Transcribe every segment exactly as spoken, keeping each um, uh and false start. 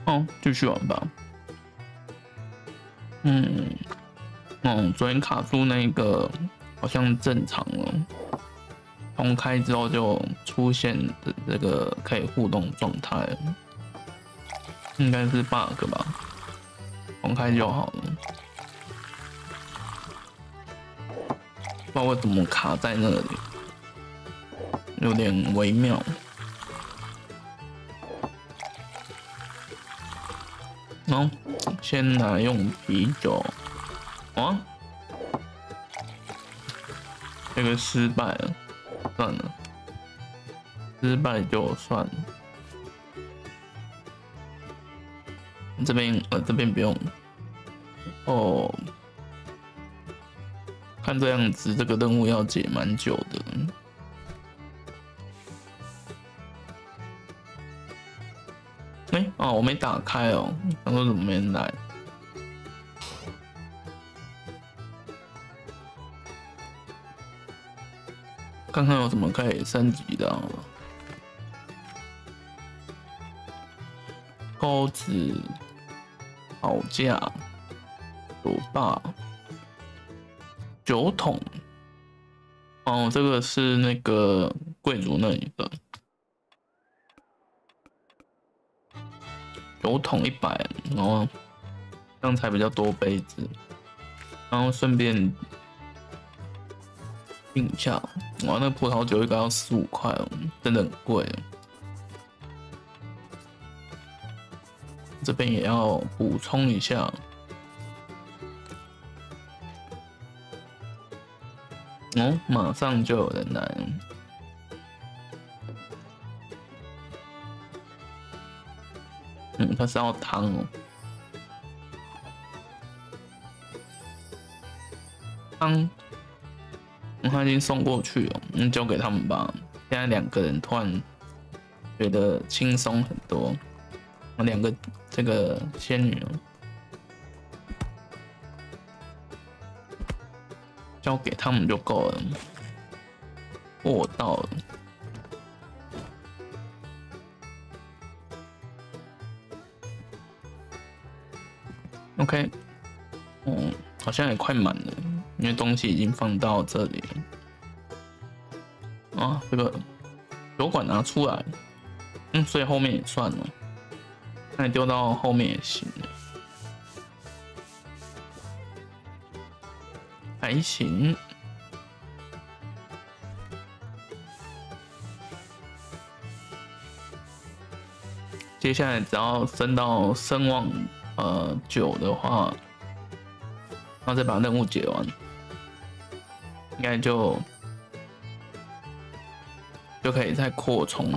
哦，继续玩吧。嗯，哦，昨天卡住那个好像正常了，重开之后就出现的这个可以互动状态了，应该是 bug 吧？重开就好了。不知道为什么卡在那里，有点微妙。哦，先来用啤酒。哦，这个失败了，算了，失败就算了。这边呃这边不用。哦，看这样子，这个任务要解蛮久的。哎、欸，哦，我没打开哦，想说怎么没人来？看看有什么可以升级的、啊。钩子、吵架、酒吧、酒桶。哦，这个是那个贵族那里的。酒桶一百，然后这样才比较多杯子，然后顺便定一下。哇，那葡萄酒一个要十五块哦，真的很贵。这边也要补充一下。哦，马上就有人来了。嗯，他是要汤哦。汤，他已经送过去了，嗯，交给他们吧。现在两个人突然觉得轻松很多。两个这个仙女交给他们就够了。我到了。OK， 嗯，好像也快满了，因为东西已经放到这里了。啊，这个酒管拿出来，嗯，所以后面也算了，那你丢到后面也行了，还行。接下来只要升到声望呃九的话，然后再把任务解完，应该就就可以再扩充了。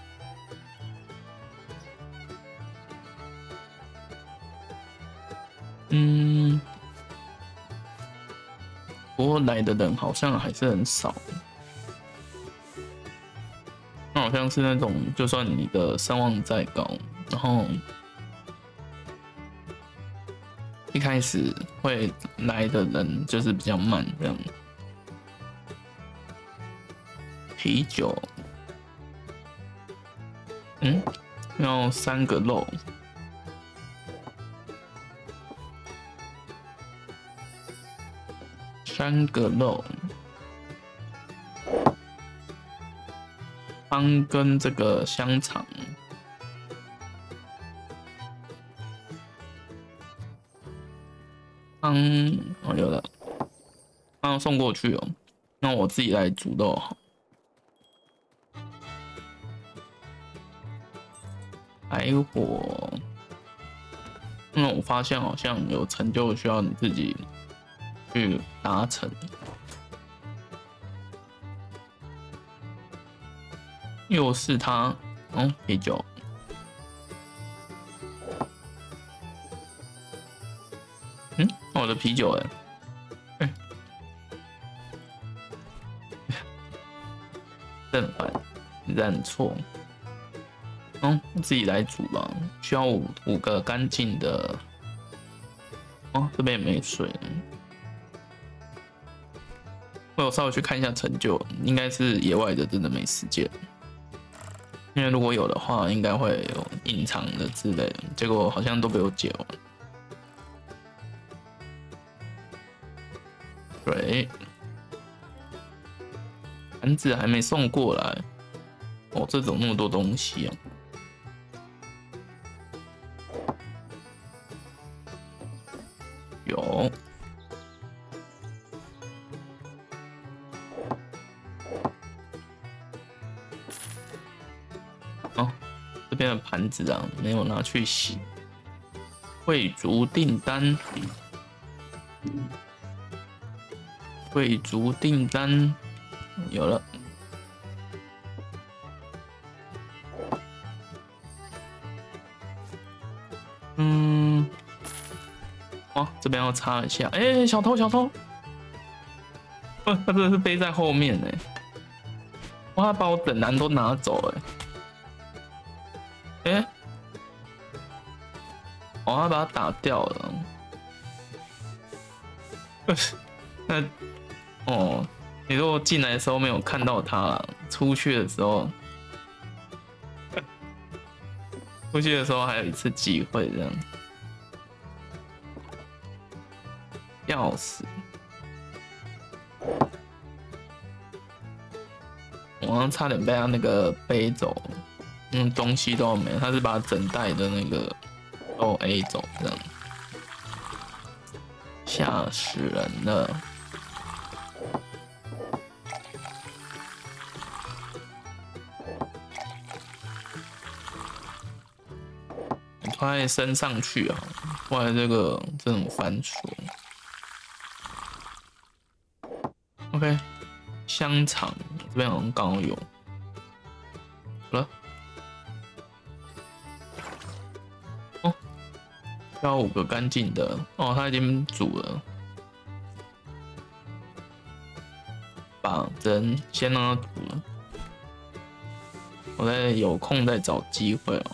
嗯，不过来的人好像还是很少。那好像是那种，就算你的声望再高，然后一开始会来的人就是比较慢这样。啤酒，嗯，要三个肉，三个肉。汤跟这个香肠，汤哦有了，汤送过去哦，那我自己来煮肉好。海火，那我发现好像有成就需要你自己去达成。又是他，哦，啤酒，嗯，我的啤酒哎，哎，正反，你认错，嗯，自己来煮吧，需要五五个干净的，哦，这边也没水，我有稍微去看一下成就，应该是野外的，真的没时间。 因为如果有的话，应该会有隐藏的之类的，结果好像都被我解完。水，盘子还没送过来。哦，这种那么多东西啊！有。哦，这边的盘子啊，没有拿去洗。贵族订单，贵族订单有了。嗯，哦，这边要擦一下。哎、欸，小偷，小偷！哇，他真的是背在后面哎！哇，他把我等男都拿走哎！哎、欸，哦，他把他打掉了。那，哦，你如果进来的时候没有看到他啦，出去的时候，出去的时候还有一次机会这样。钥匙，我刚刚差点被他那个背走，嗯，东西都没有，他是把整袋的那个都 A 走，这样吓死人了。快升上去啊！不然这个这种翻锁。OK， 香肠这边好像刚好有。好了。哦，要五个干净的哦，它已经煮了。把人先让它煮了，我再有空再找机会哦。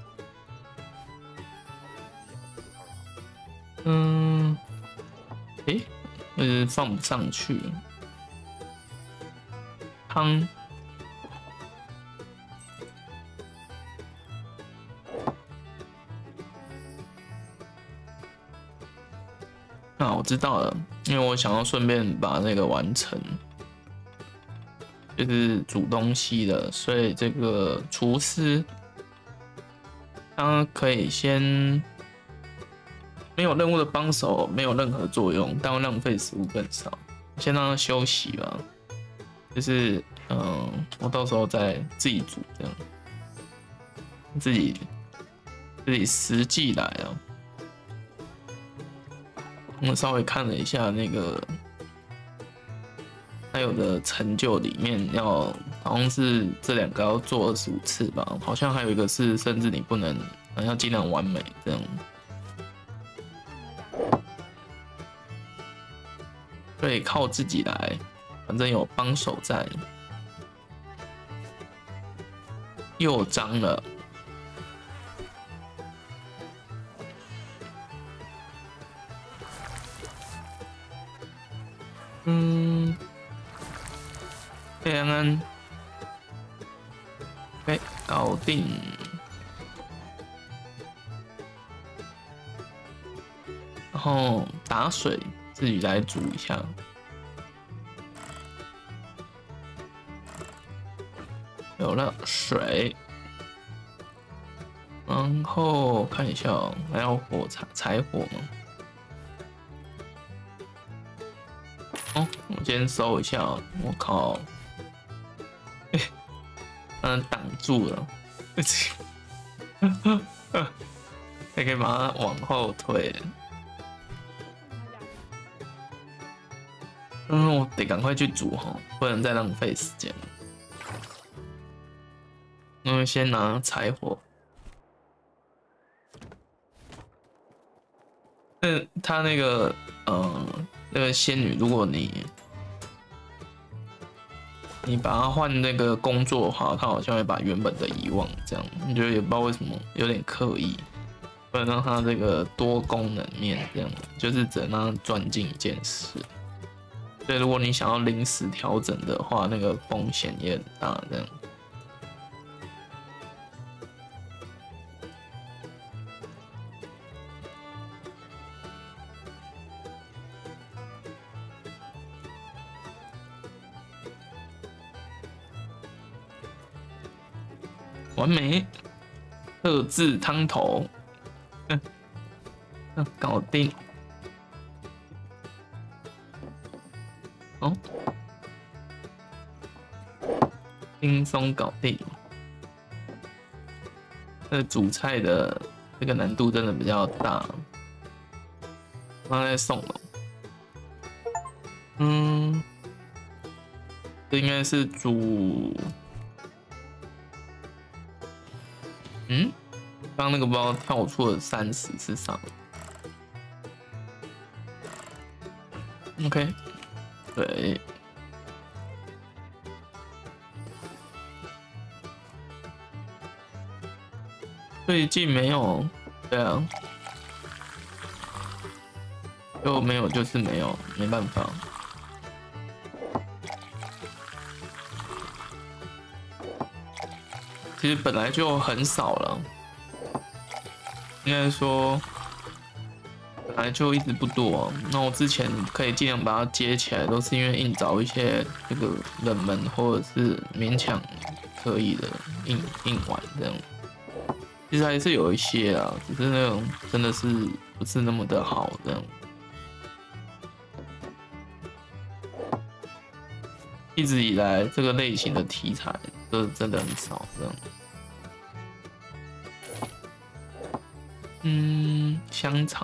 嗯，诶，呃，放不上去。汤，啊，我知道了，因为我想要顺便把那个完成，就是煮东西的，所以这个厨师他可以先。没有任务的帮手没有任何作用，但会浪费食物更少。先让他休息吧，就是嗯，我到时候再自己煮这样，自己自己实际来啊。我稍微看了一下那个还有的成就里面要，好像是这两个要做二十五次吧，好像还有一个是甚至你不能，好像尽量完美这样。所以靠自己来，反正有帮手在。又脏了，嗯，安安，哎，搞定。然后打水。自己来煮一下，有了水，然后看一下、喔，还要火柴柴火吗？哦，我先收一下、喔，我靠，嗯，挡住了，还可以把它往后推。嗯，我得赶快去煮哈，不能再浪费时间了。因为先拿柴火。那他那个，呃，那个仙女，如果你你把它换那个工作的话，他好像会把原本的遗忘，这样你觉得也不知道为什么，有点刻意，不能让他这个多功能面这样，就是只能让他专精一件事。所以如果你想要临时调整的话，那个风险也很大。这样， 完美，特制汤头，嗯，嗯搞定。哦，轻松搞定。这主菜的这个难度真的比较大。刚才送了，嗯，这应该是煮，嗯，刚刚那个不知道跳出了三十是啥 ？OK， 对。最近没有，对啊，就没有就是没有，没办法。其实本来就很少了，应该说本来就一直不多。那我之前可以尽量把它接起来，都是因为硬找一些这个冷门或者是勉强可以的硬硬玩这样。其实还是有一些啊，只是那种真的是不是那么的好这样。一直以来这个类型的题材都真的很少这样。嗯，香肠，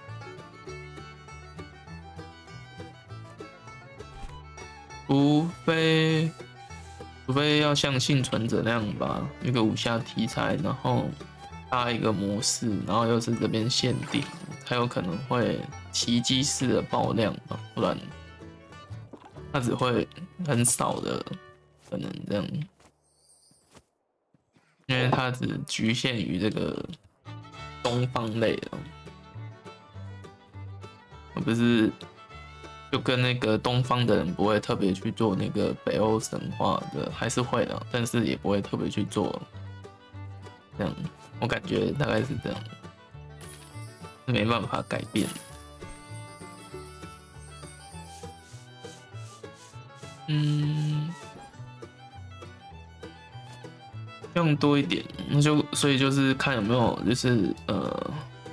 除非除非要像幸存者那样吧，一个武侠题材，然后搭一个模式，然后又是这边限定，才有可能会奇迹式的爆量吧，不然它只会很少的可能这样，因为它只局限于这个东方类的，而不是就跟那个东方的人不会特别去做那个北欧神话的，还是会的，但是也不会特别去做这样，我感觉大概是这样，没办法改变。嗯，用多一点，那就所以就是看有没有就是呃，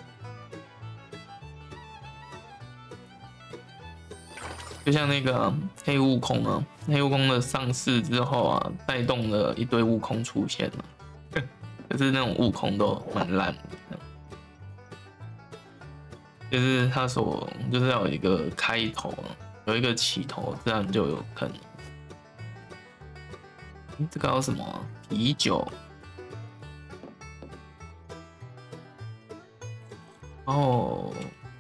就像那个、啊、黑悟空啊，黑悟空的上市之后啊，带动了一堆悟空出现了，可是那种悟空都蛮烂的，就是他所就是要有一个开头啊，有一个起头，这样就有可能。这个叫什么、啊？啤酒。哦，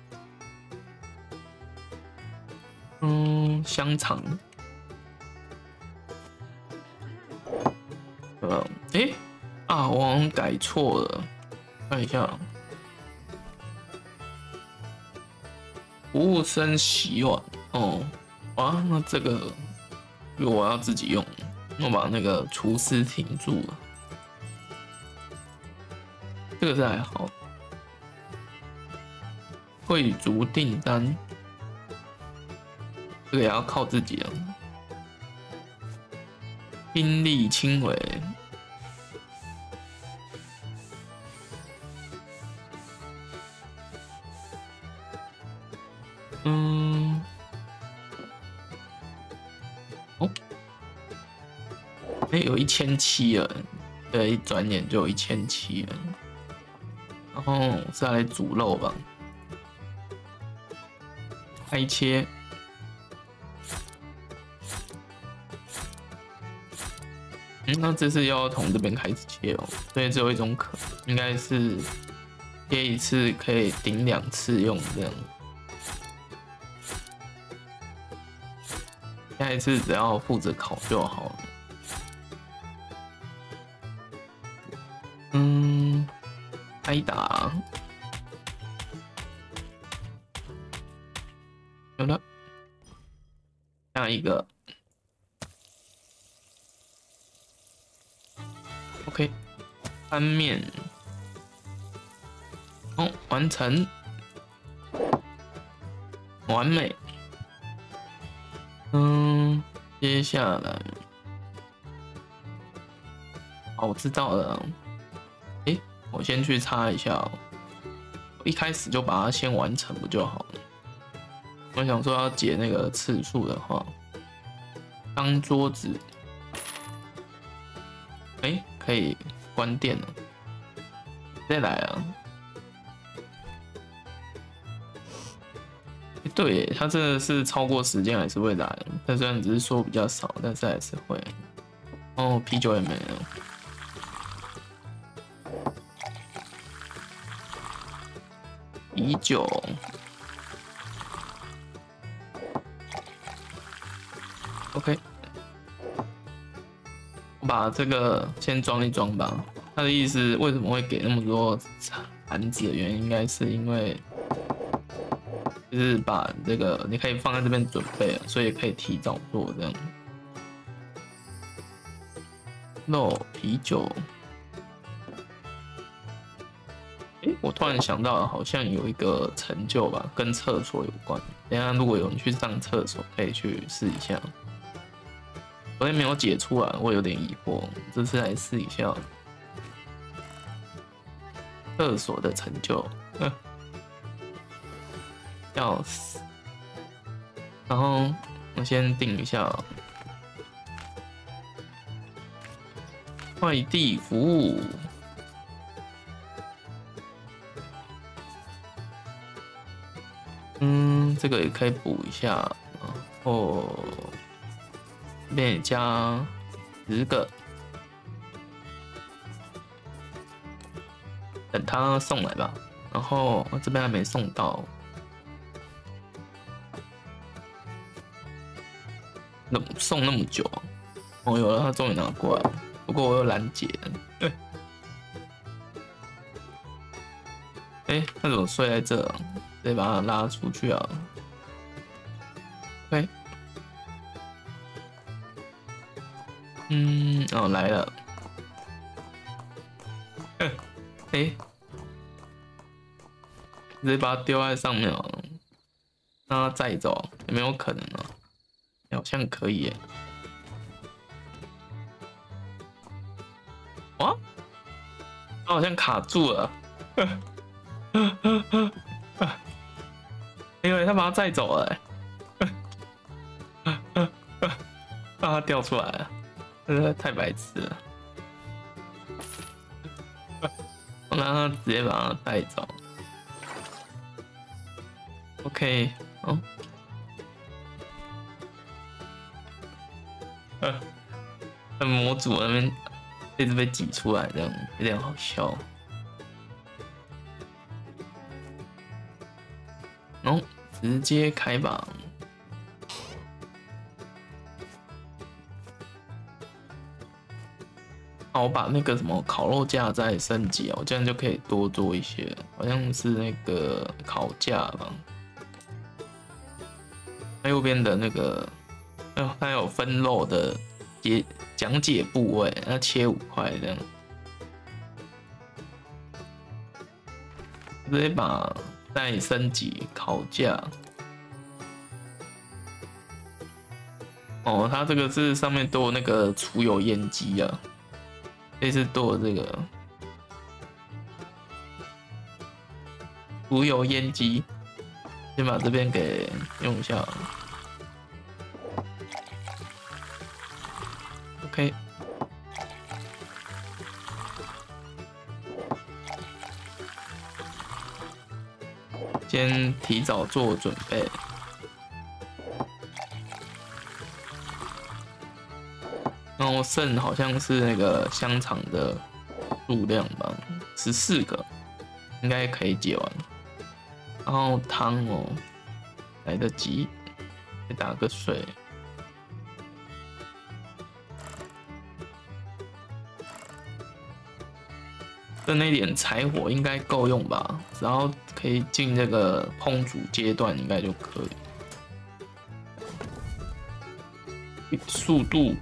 嗯，香肠。呃，哎、欸，啊，我好像改错了，看一下。服务生洗碗。哦，啊，那这个如果我要自己用。我把那个厨师停住了，这个是还好。贵族订单，这个也要靠自己啊。兵力轻微，嗯，哦。哎、欸，有一千七了，对，一转眼就有一千七了。然后再来煮肉吧，开切。嗯，那这是要从这边开始切哦，所以只有一种可，应该是切一次可以顶两次用这样。下一次只要负责烤就好了。嗯，挨打，有了，下一个 ，OK， 翻面，哦，完成，完美。嗯，接下来。 好，我知道了。哎、欸，我先去擦一下、喔。我一开始就把它先完成不就好了？我想说要解那个次数的话，当桌子，哎、欸，可以关电了。再来啊！欸、对，它真的是超过时间还是会来，但虽然只是说比较少，但是还是会。哦，啤酒也没了。啤酒 ，OK， 我把这个先装一装吧。他的意思为什么会给那么多盘子的原因，应该是因为就是把这个你可以放在这边准备了，所以可以提早做这样。肉啤酒。哎、欸，我突然想到，好像有一个成就吧，跟厕所有关。等一下如果有人去上厕所，可以去试一下。昨天没有解出来，我有点疑惑，这次来试一下。厕所的成就，要死。然后我先定一下，快递服务。嗯，这个也可以补一下，然后这边也加十个，等他送来吧。然后这边还没送到，那送那么久，哦，有了，他终于拿过来了，不过我又拦截了。对，哎，他怎么睡在这啊？直接把它拉出去啊 ！OK， 嗯，哦，来了，哎、欸，直接把它丢在上面哦，让它载走，有没有可能啊？欸、好像可以耶。哇，它好像卡住了，因为他把它载走了，让它掉出来了，真的太白痴了。我让他直接把它带走。OK， 哦，呃，那模组那边一直被挤出来，这样有点好笑。然后直接开吧。好，我把那个什么烤肉架再升级哦，这样就可以多做一些，好像是那个烤架吧。它右边的那个，哦，它有分肉的解讲解部位，要切五块这样。直接把再升级烤架。哦，它这个是上面都有那个除油烟机啊。这次多这个除油烟机，先把这边给用一下。OK， 先提早做准备。然后剩好像是那个香肠的数量吧，十四个，应该可以解完。然后汤哦，来得及，再打个水。的那点柴火应该够用吧，只要可以进这个烹煮阶段，应该就可以。速度。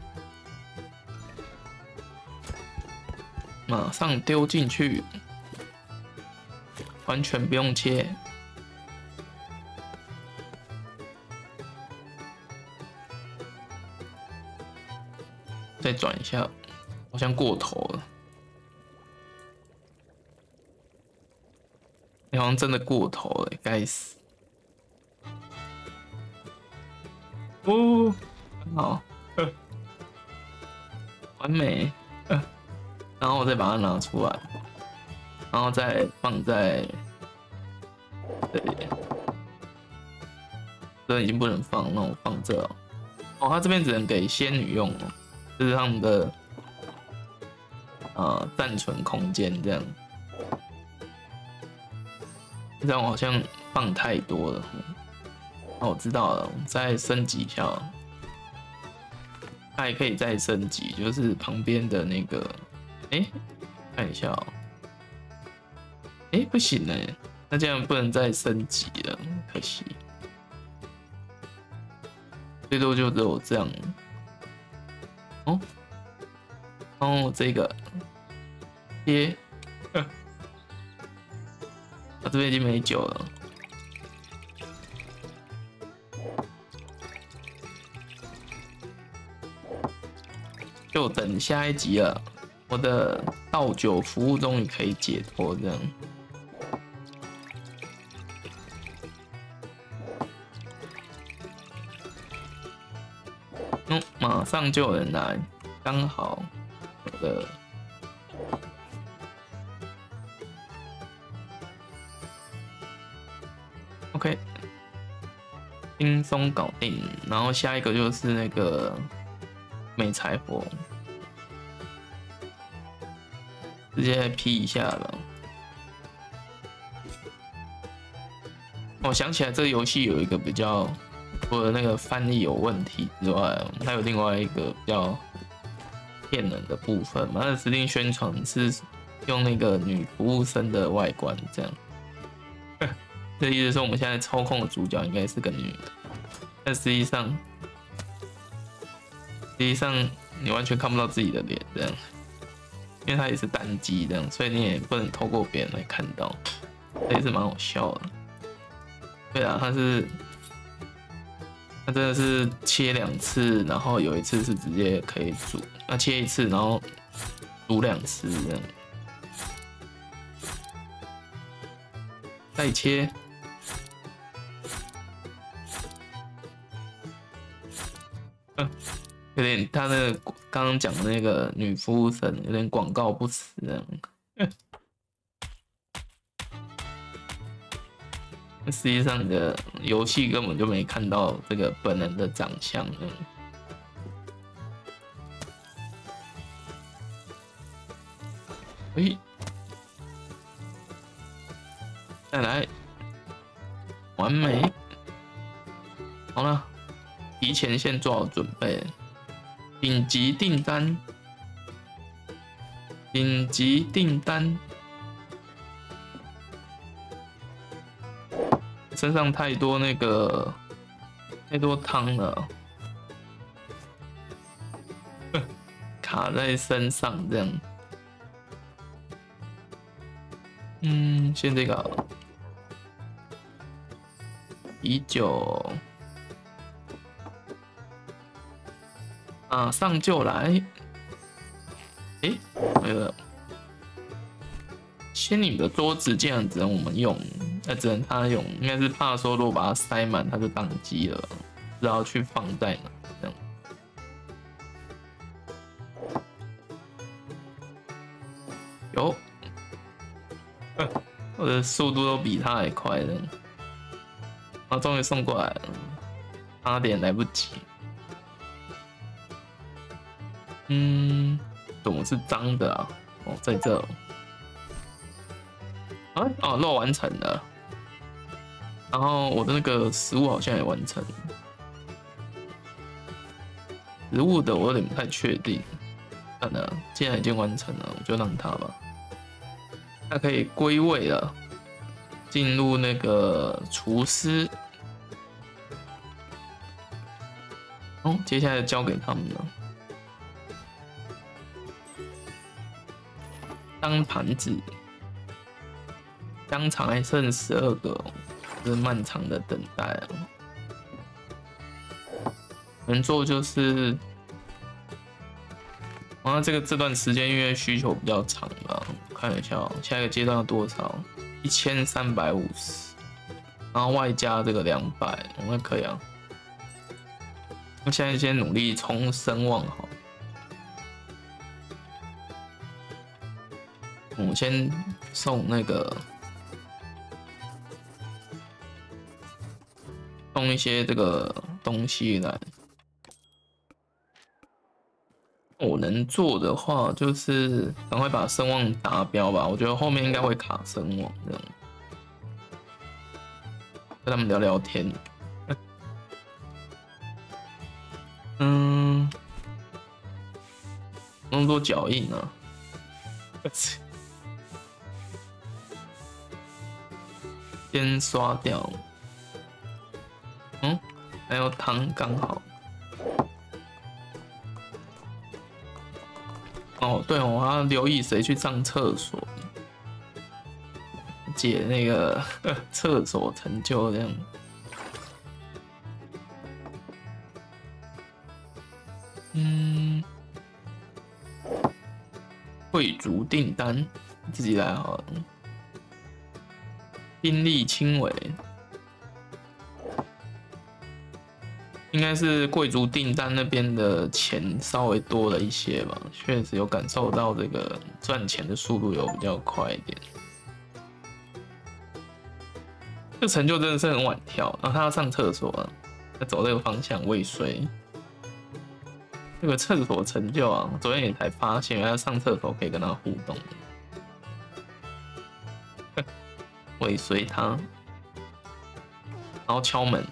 马上丢进去，完全不用切。再转一下，我像过头了，你好像真的过头了，该死！哦，很好，呃、完美。呃、然后我再把它拿出来，然后再放在这里。这已经不能放，那我放这哦。哦，它这边只能给仙女用哦，这是他们的呃暂存空间这样。这样我好像放太多了。哦，我知道了，我们再升级一下哦。它还可以再升级，就是旁边的那个，哎、欸，看一下哦。哎、欸，不行哎，那这样不能再升级了，可惜。最多就只有这样。哦，然后这个贴，啊，这边已经没酒了。就等下一集了，我的倒酒服务终于可以解脱，这样。嗯，马上就有人来，刚好我的。OK， 轻松搞定。然后下一个就是那个美柴火，直接 P 一下了。我想起来，这个游戏有一个比较，除了那个翻译有问题之外，还有另外一个比较骗人的部分嘛。它的指定宣传是用那个女服务生的外观这样。这意思说，我们现在操控的主角应该是个女的，但实际上，实际上你完全看不到自己的脸，这样，因为它也是单机这样，所以你也不能透过别人来看到，这也是蛮好笑的。对啊，它是，它真的是切两次，然后有一次是直接可以煮，那切一次，然后煮两次这样，再切。有点，他那个刚刚讲的那个女服务生有点广告不实这样。实际上，你的游戏根本就没看到这个本人的长相。哎，再来，完美，好了。提前先做好准备，紧急订单，紧急订单，身上太多那个太多汤了，卡在身上这样。嗯，先这个好了，啤酒。马上就来！哎，那个仙女的桌子竟然只能我们用，那只能他用，应该是怕说如果把它塞满，它就宕机了，不知道去放在哪这样。有，我的速度都比他还快了，啊，终于送过来了，差点来不及。嗯，怎么是脏的啊？哦，在这。啊哦，肉完成了。然后我的那个食物好像也完成了。食物的我有点不太确定。看了，既然已经完成了，我就让它吧。它可以归位了，进入那个厨师。哦，接下来交给他们了。当盘子，香肠还剩十二个、哦，这是漫长的等待啊。能做就是然后这个这段时间因为需求比较长吧，我看一下、喔，下一个阶段要多少？一千三百五十，然后外加这个两百，那可以啊。那现在先努力冲声望好。我先送那个送一些这个东西来。我能做的话，就是赶快把声望达标吧。我觉得后面应该会卡声望这样。跟他们聊聊天。嗯，那么多脚印啊！先刷掉。嗯，还有汤刚好。哦，对哦，我要留意谁去上厕所，解那个厕所成就这样。嗯，贵族订单自己来好了。兵力轻微，应该是贵族订单那边的钱稍微多了一些吧，确实有感受到这个赚钱的速度有比较快一点。这成就真的是很晚跳，然后他要上厕所啊，他走这个方向未遂。这个厕所成就啊，昨天也才发现，原来上厕所可以跟他互动。尾随他，然后敲门。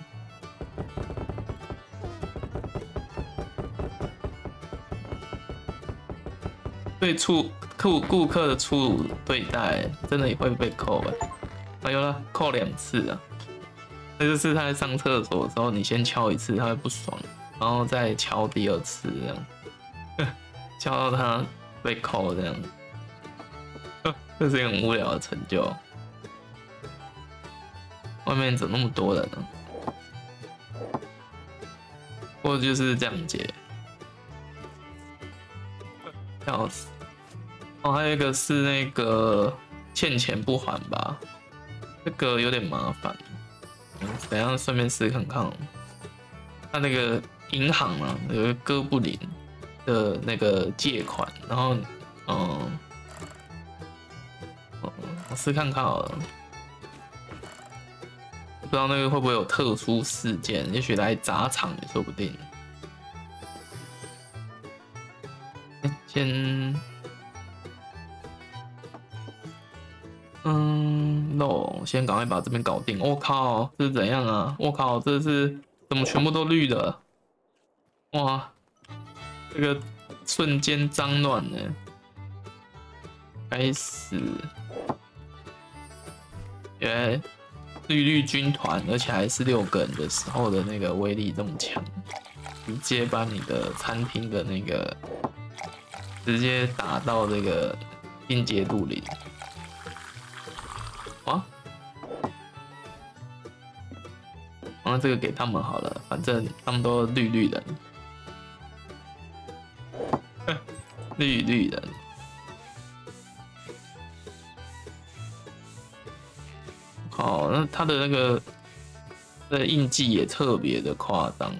对处顾顾客的粗鲁对待，真的也会被扣哎。哎呦了，扣两次啊！那就是他在上厕所的时候，你先敲一次，他会不爽，然后再敲第二次这样，敲到他被扣这样。这是一个很无聊的成就。外面怎么那么多人呢？或者就是这样解，笑死！哦，还有一个是那个欠钱不还吧，这个有点麻烦。嗯，等一下顺便试看看。他那个银行啊，有一个哥布林的那个借款，然后嗯，我试看看好了。不知道那个会不会有特殊事件，也许来砸场也说不定。先，嗯 ，no， 先赶快把这边搞定。我、哦、靠，这是怎样啊？我、哦、靠，这是怎么全部都绿的？哇，这个瞬间脏乱呢，该死！原来。绿绿军团，而且还是六个人的时候的那个威力这么强，直接把你的餐厅的那个直接打到这个阴阶度零。哇，然后这个给他们好了，反正他们都绿绿人，绿绿人。哦，那他的那个的印记也特别的夸张，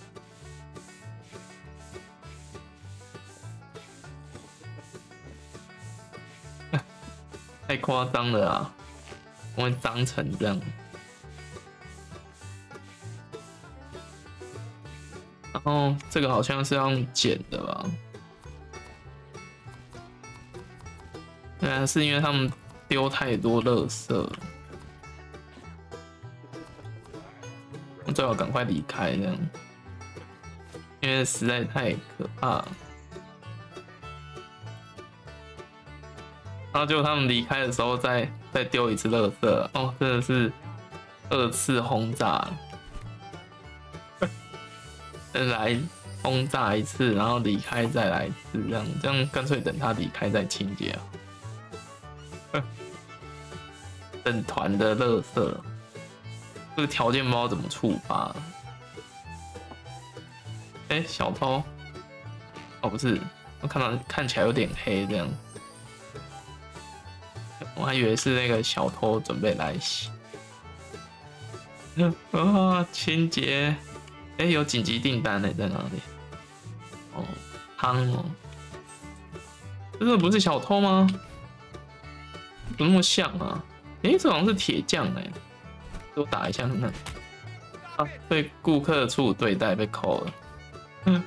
太夸张了啊！我会脏成这样。然后这个好像是要用剪的吧？原来是因为他们丢太多垃圾了。最好赶快离开，这样，因为实在太可怕了。然后结果他们离开的时候再再丢一次垃圾，哦，真的是二次轰炸，来轰炸一次，然后离开再来一次，这样这样干脆等他离开再清洁啊。整团的垃圾。这个条件不知道怎么触发。哎、欸，小偷？哦，不是， 我看到看起来有点黑这样，我还以为是那个小偷准备来袭。啊，清洁，哎、欸，有紧急订单呢，在哪里？哦，汤哦，这个不是小偷吗？怎么那么像啊？哎、欸，这好像是铁匠哎，给我打一下看看。啊，被顾客处对待被扣了。嗯，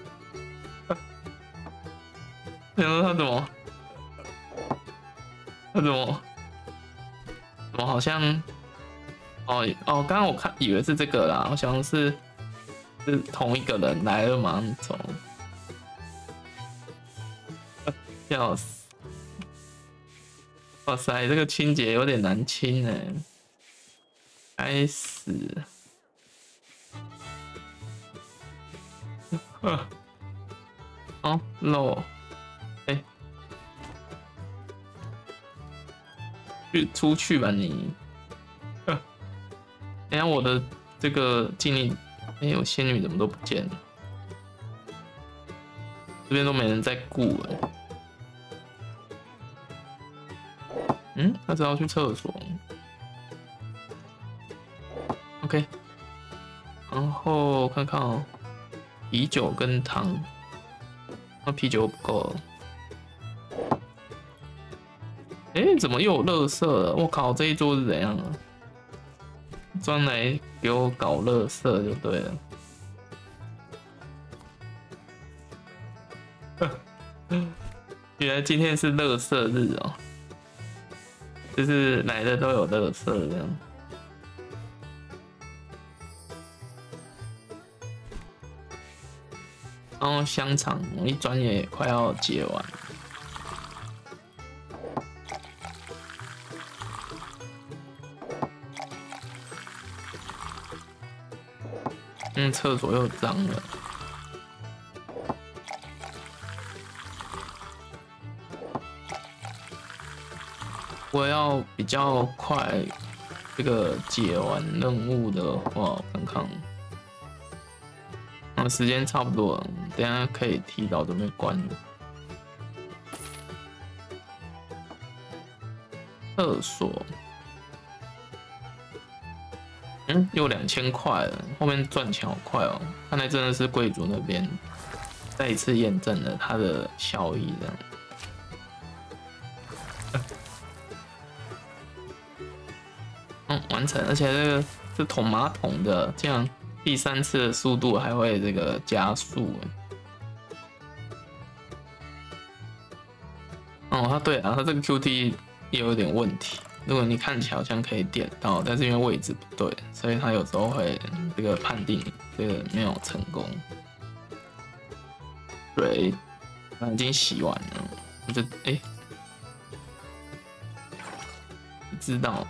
想说他怎么？他怎么？怎么好像？哦哦，刚刚我看以为是这个啦，我想是是同一个人来了马上走。笑死！哇塞，这个清洁有点难清哎，该死！哦，漏，哎，去出去吧你！等下我的这个精灵，哎，有仙女怎么都不见了？这边都没人在顾哎。嗯，他只要去厕所。OK， 然后看看哦，啤酒跟汤，那啤酒不够了。哎、欸，怎么又有垃圾了？我靠，这一桌是怎样啊？专来给我搞垃圾就对了。原来今天是垃圾日哦，就是来的都有垃圾这样。然后香肠，我一转眼也快要结完了。嗯，厕所又脏了。我要比较快这个解完任务的话，看看，嗯，时间差不多了，等一下可以提早准备关了。厕所，嗯，又两千块了，后面赚钱好快哦！看来真的是贵族那边再一次验证了它的效益，这样。嗯，完成，而且这个是桶马桶的，这样第三次的速度还会这个加速。哦，它对啊，它这个 Q T 也有点问题。如果你看起来好像可以点到，但是因为位置不对，所以它有时候会这个判定这个没有成功。水，已经洗完了，我就哎，欸、知道。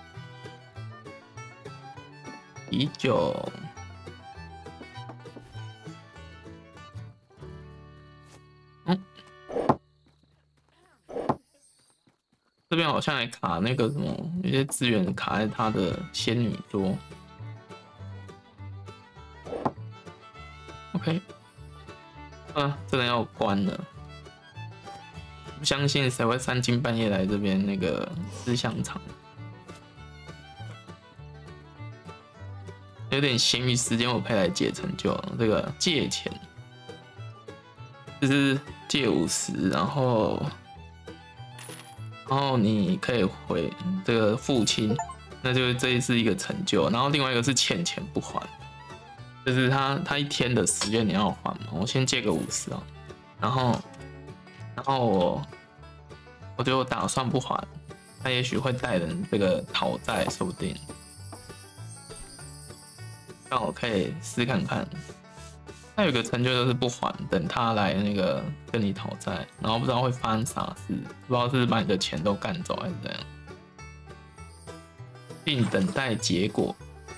啤酒，嗯，这边好像还卡那个什么，有些资源卡在他的仙女桌。OK， 啊，真的要关了。不相信谁会三更半夜来这边那个吃香肠。有点闲余时间，我可以来解成就这个借钱，就是借五十，然后，然后你可以回这个付清，那就这是一个成就。然后另外一个是欠钱不还，就是他他一天的时间你要还嘛。我先借个五十啊，然后，然后我我就打算不还，他也许会带人这个讨债，说不定。那我可以试看看。他有个成就就是不还，等他来那个跟你讨债，然后不知道会发生啥事，不知道是把你的钱都干走还是怎样，并等待结果。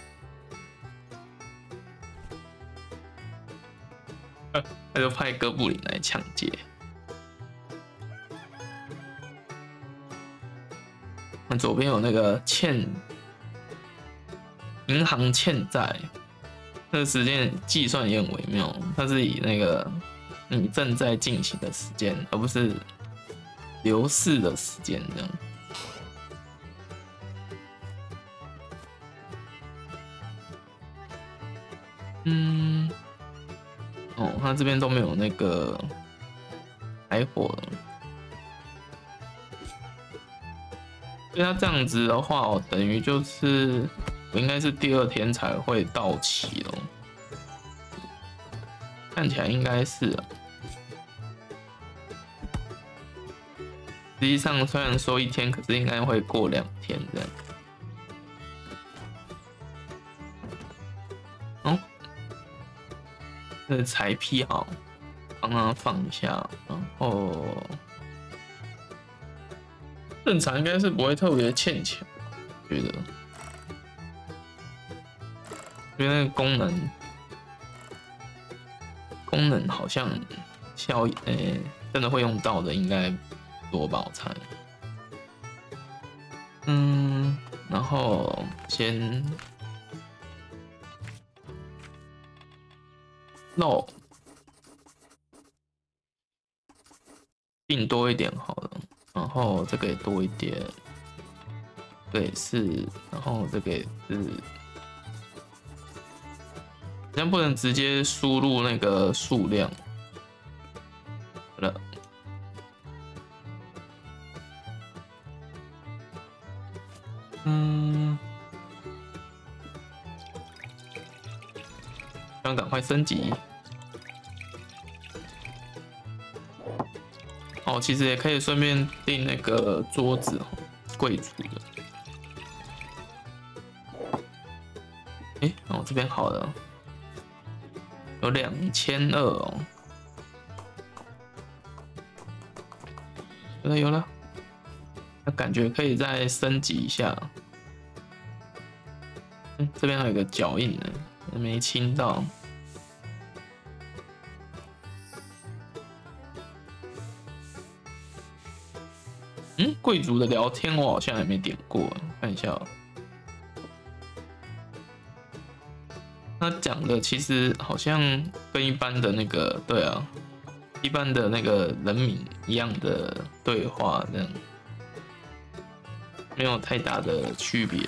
他就派哥布林来抢劫。那左边有那个欠银行欠债。这个时间计算也很微妙，它是以那个你正在进行的时间，而不是流逝的时间这样。嗯，哦，它这边都没有那个柴火了，所以它这样子的话，哦，等于就是我应该是第二天才会到期了，看起来应该是啊。实际上虽然说一天，可是应该会过两天这样。哦，这个柴劈好，帮它放一下，然后正常应该是不会特别欠钱，觉得，因为那个功能功能好像效诶、欸，真的会用到的应该多吧，我猜。嗯，然后先肉订多一点好了，然后这个也多一点，这个也是，然后这个也是，好像不能直接输入那个数量了。嗯，要赶快升级。哦，其实也可以顺便订那个桌子哦，贵族的。哎、欸，哦，这边好了，有两千二哦。有了有了，那感觉可以再升级一下。嗯，这边还有个脚印呢，没清到。嗯，贵族的聊天我好像还没点过，看一下哦。他讲的其实好像跟一般的那个，对啊，一般的那个人民一样的对话，这样没有太大的区别。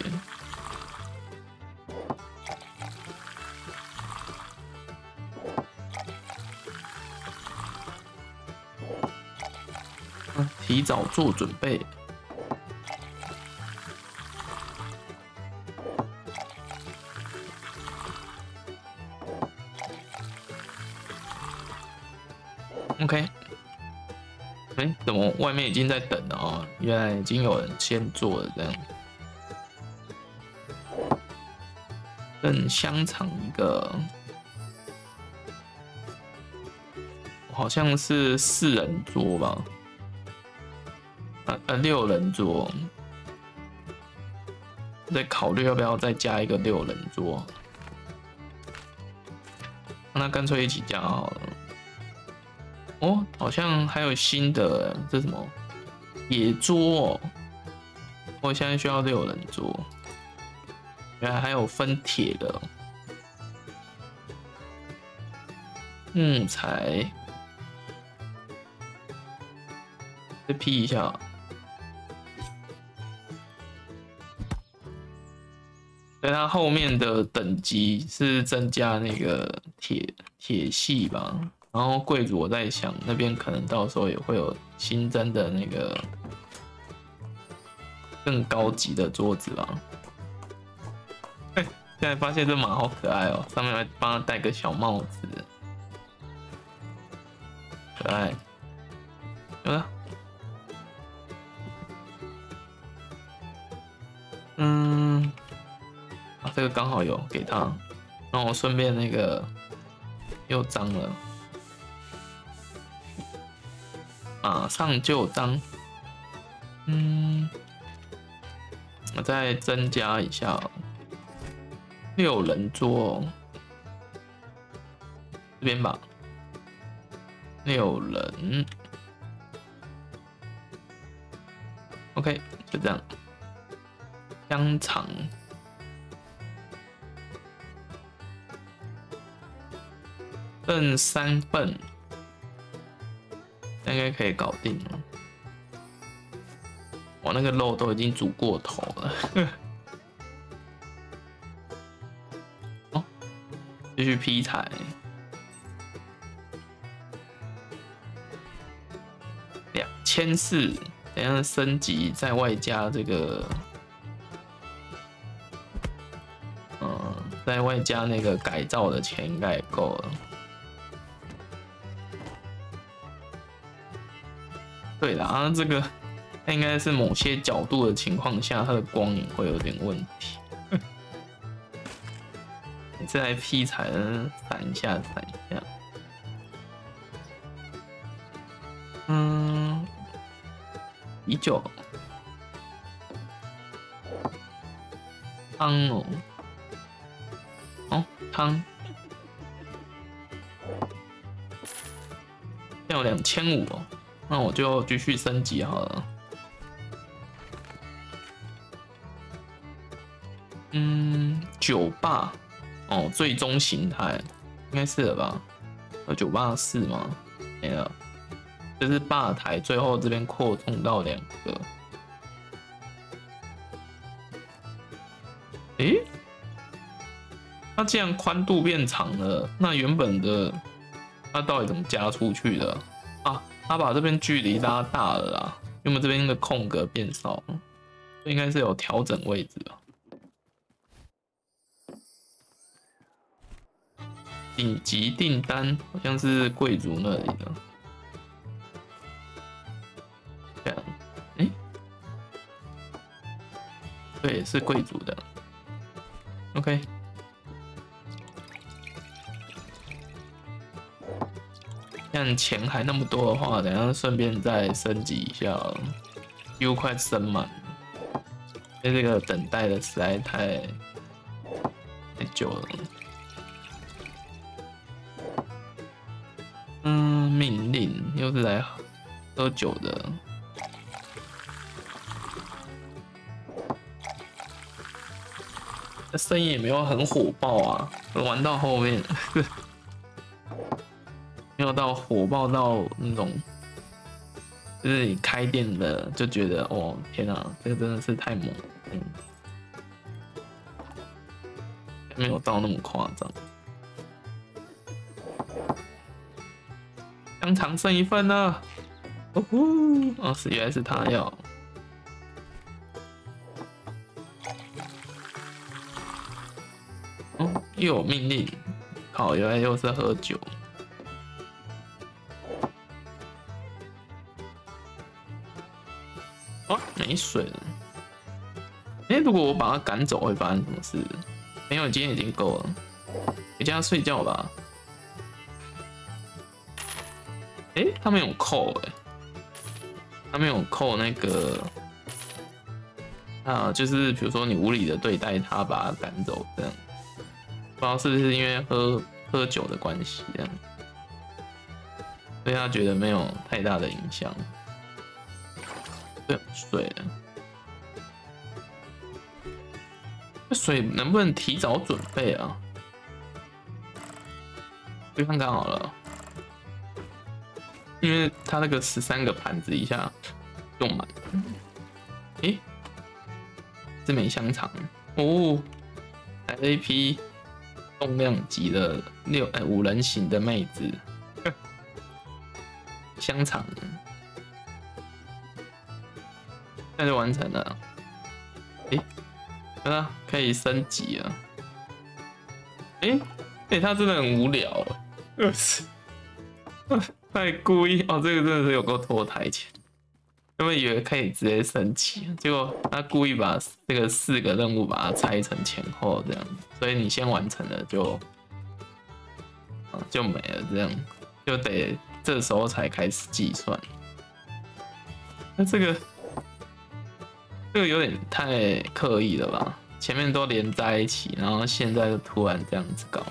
提早做准备。OK， 哎、欸，怎么外面已经在等了哦？原来已经有人先做了，这样。炖香肠一个，好像是四人桌吧？啊呃，六人桌。在考虑要不要再加一个六人桌，那干脆一起加好了。哦，好像还有新的，这是什么野桌哦？我现在需要六人桌，原来还有分铁的木材，再劈一下。所以它后面的等级是增加那个铁铁系吧，然后贵族我在想那边可能到时候也会有新增的那个更高级的桌子吧。哎，现在发现这马好可爱哦，上面还帮它戴个小帽子，可爱。有了，嗯。啊，这个刚好有给他，然后我顺便那个又脏了，马上就脏。嗯，我再增加一下六人桌，这边吧，六人 ，OK， 就这样，香肠。剩三份， 应该可以搞定了。我那个肉都已经煮过头了。哦，继续劈柴。两千四，等一下升级再外加这个，嗯，再外加那个改造的钱应该也够了。对啦，这个应该是某些角度的情况下，它的光影会有点问题。你这台劈柴呢，闪一下，闪一下。嗯，啤酒，汤哦，哦汤，要两千五哦。那我就继续升级好了。嗯，酒吧哦，最终形态应该是了吧？有酒吧四吗？没了，这是吧台，最后这边扩充到两个。诶，它既然宽度变长了，那原本的它到底怎么加出去的啊？他把这边距离拉大了啦，因为这边的空格变少，应该是有调整位置啊。顶级订单好像是贵族那里的，这样，哎，对，是贵族的。OK。像钱还那么多的话，等一下顺便再升级一下，又快升满了，因为这个等待的实在太太久了。嗯，命令又是来喝酒的，这声音也没有很火爆啊，玩到后面。没有到火爆到那种，就是你开店的就觉得哦天啊，这个真的是太猛了，嗯，没有到那么夸张。香肠剩一份了，哦呼，哦是原来是他要，哦又有命令，好，原来又是喝酒。哦，没水了。哎、欸，如果我把他赶走，会发生什么事？没有，今天已经够了，回家睡觉吧。哎、欸，他没有扣哎、欸，他没有扣那个，啊，就是比如说你无理的对待他，把他赶走这样，不知道是不是因为喝喝酒的关系这样，所以他觉得没有太大的影响。对，水了。这水能不能提早准备啊？去看看好了，因为他那个十三个盘子一下用满。诶、欸，这枚香肠哦，来了一批重量级的六哎五人型的妹子，香肠。那就完成了，哎、欸，啊，可以升级了，哎、欸，哎、欸，他真的很无聊，呃是，太故意哦，这个真的是有够拖台前，原本以为可以直接升级，结果他故意把这个四个任务把它拆成前后这样，所以你先完成了就，啊就没了，这样就得这时候才开始计算，那这个。这个有点太刻意了吧？前面都连在一起，然后现在就突然这样子搞，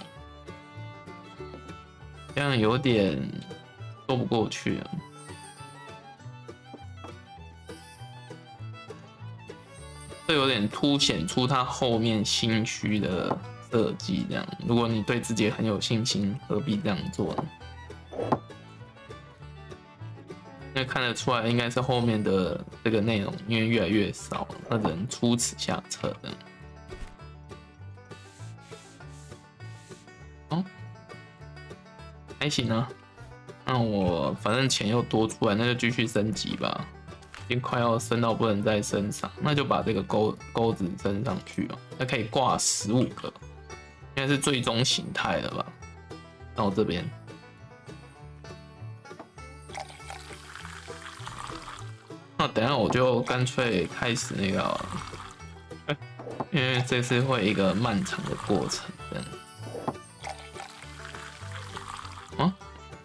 这样有点说不过去啊。这有点凸显出他后面心虚的设计。这样，如果你对自己很有信心，何必这样做呢？ 那看得出来应该是后面的这个内容，因为越来越少，那只能出此下策的。哦，还行啊。那我反正钱又多出来，那就继续升级吧。已经快要升到不能再升上，那就把这个钩钩子升上去哦。那可以挂十五个，应该是最终形态了吧？到这边。那等一下我就干脆开始那个，因为这次会一个漫长的过程，这样。啊？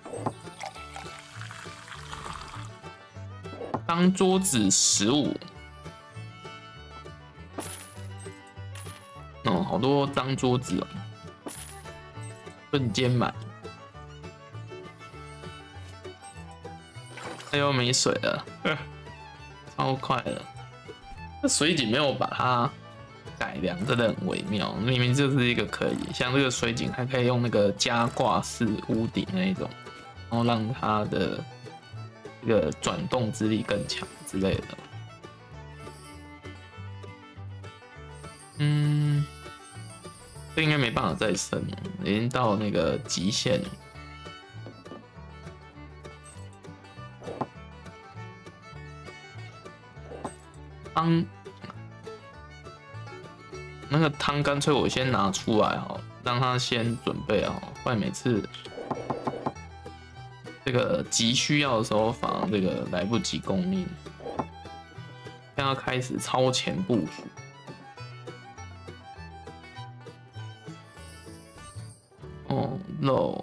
当桌子十五，哦，好多张桌子哦，瞬间满，它又没水了。超快的，那水井没有把它改良，真的很微妙。明明就是一个可以，像这个水井还可以用那个加挂式屋顶那一种，然后让它的这个转动之力更强之类的。嗯，这应该没办法再升了，已经到那个极限了。汤，那个汤干脆我先拿出来哈，让他先准备好，不然每次这个急需要的时候，反而这个来不及供应。现在要开始超前部署。哦，肉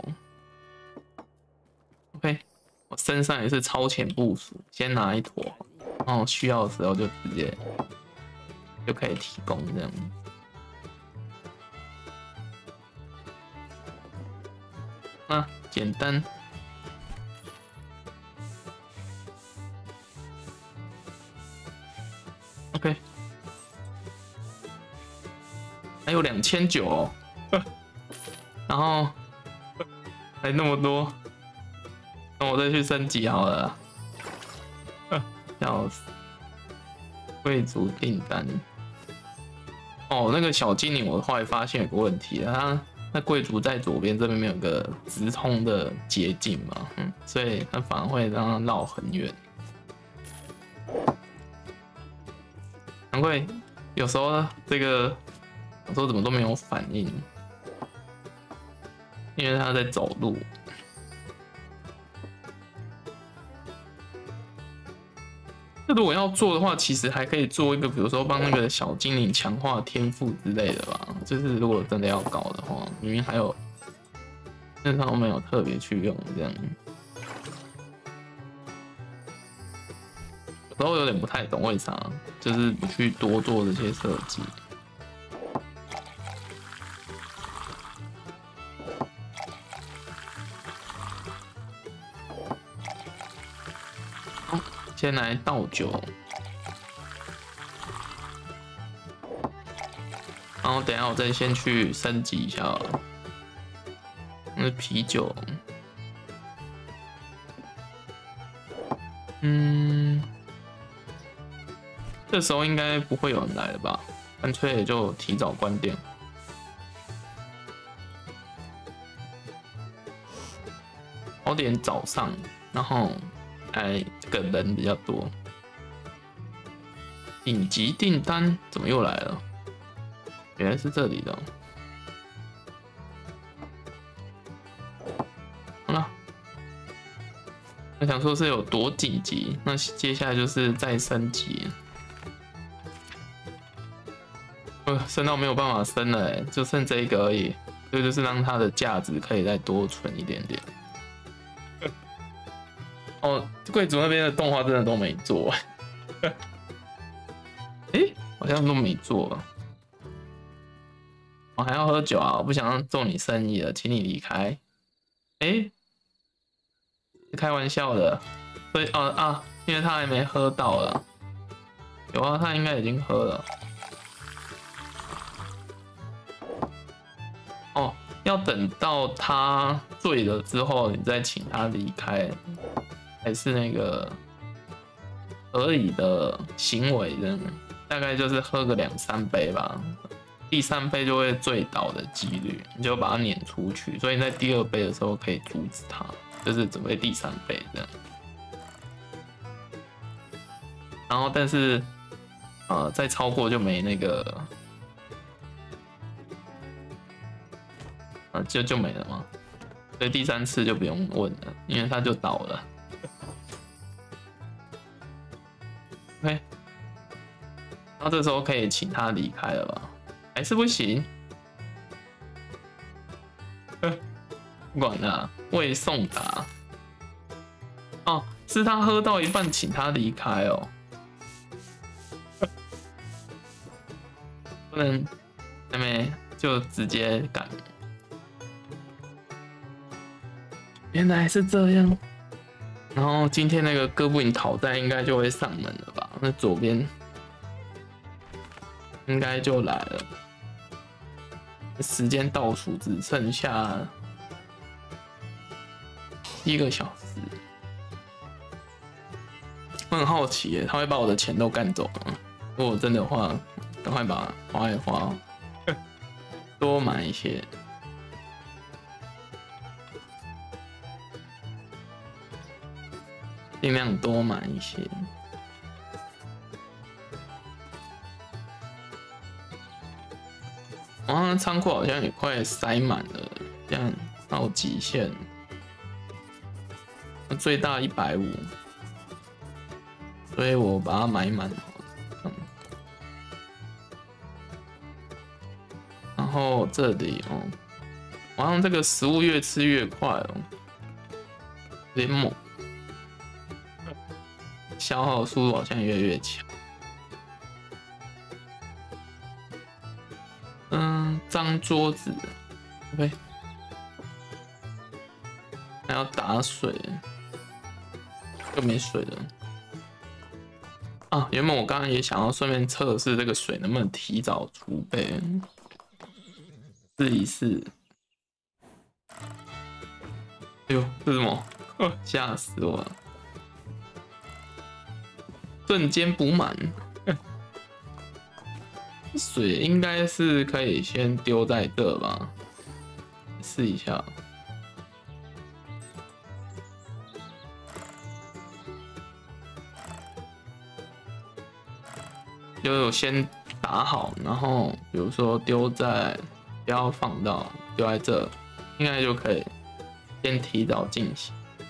，OK， 我身上也是超前部署，先拿一坨。哦，需要的时候就直接就可以提供这样。啊，简单。OK， 还有两千九，然后还那么多，那我再去升级好了。笑死！贵族订单哦，那个小精灵，我后来发现有个问题，它那贵族在左边这边没有个直通的捷径嘛，嗯，所以它反而会让它绕很远。难怪有时候这个有时候怎么都没有反应，因为他在走路。那如果要做的话，其实还可以做一个，比如说帮那个小精灵强化天赋之类的吧。就是如果真的要搞的话，明明还有，那上没有特别去用这样。有时候有点不太懂为啥，就是不去多做这些设计。先来倒酒，然后等一下我再先去升级一下。那啤酒，嗯，这时候应该不会有人来了吧？干脆就提早关店。早点早上，然后。哎，这个人比较多。紧急订单怎么又来了？原来是这里的、哦。好了，我想说是有多紧急，那接下来就是再升级。呃，升到没有办法升了，哎，就剩这一个而已。这就是让它的价值可以再多存一点点。哦，贵族那边的动画真的都没做，哎、欸，好像都没做。我还要喝酒啊！我不想做你生意了，请你离开。哎、欸，是开玩笑的，所以哦啊，因为他还没喝到了。有啊，他应该已经喝了。哦，要等到他醉了之后，你再请他离开。 还是那个合理的行为的，大概就是喝个两三杯吧。第三杯就会醉倒的几率，你就把它撵出去。所以在第二杯的时候可以阻止它，就是准备第三杯这样。然后，但是呃，再超过就没那个，呃，就就没了嘛。所以第三次就不用问了，因为它就倒了。OK， 然后这时候可以请他离开了吧？还是不行？不管了，未送达。哦，是他喝到一半，请他离开哦。不能，还没就直接赶。原来是这样。然后今天那个哥布林讨债应该就会上门了吧？那左边应该就来了。时间倒数只剩下一个小时。我很好奇耶，他会把我的钱都干走吗？如果真的话，赶快把它花一花，多买一些。尽量多买一些。啊，仓库好像也快塞满了，这样到极限，最大一百五，所以我把它买满。嗯，然后这里哦，好像这个食物越吃越快哦，有点猛。消耗速度好像越来越强。嗯，脏桌子 ，OK， 还要打水，又没水了。啊，原本我刚刚也想要顺便测试这个水能不能提早储备，试一试。哎呦，这是什么？吓死我了！瞬间补满，水应该是可以先丢在这吧，试一下。就有先打好，然后比如说丢在，不要放到丢在这，应该就可以先提早进行。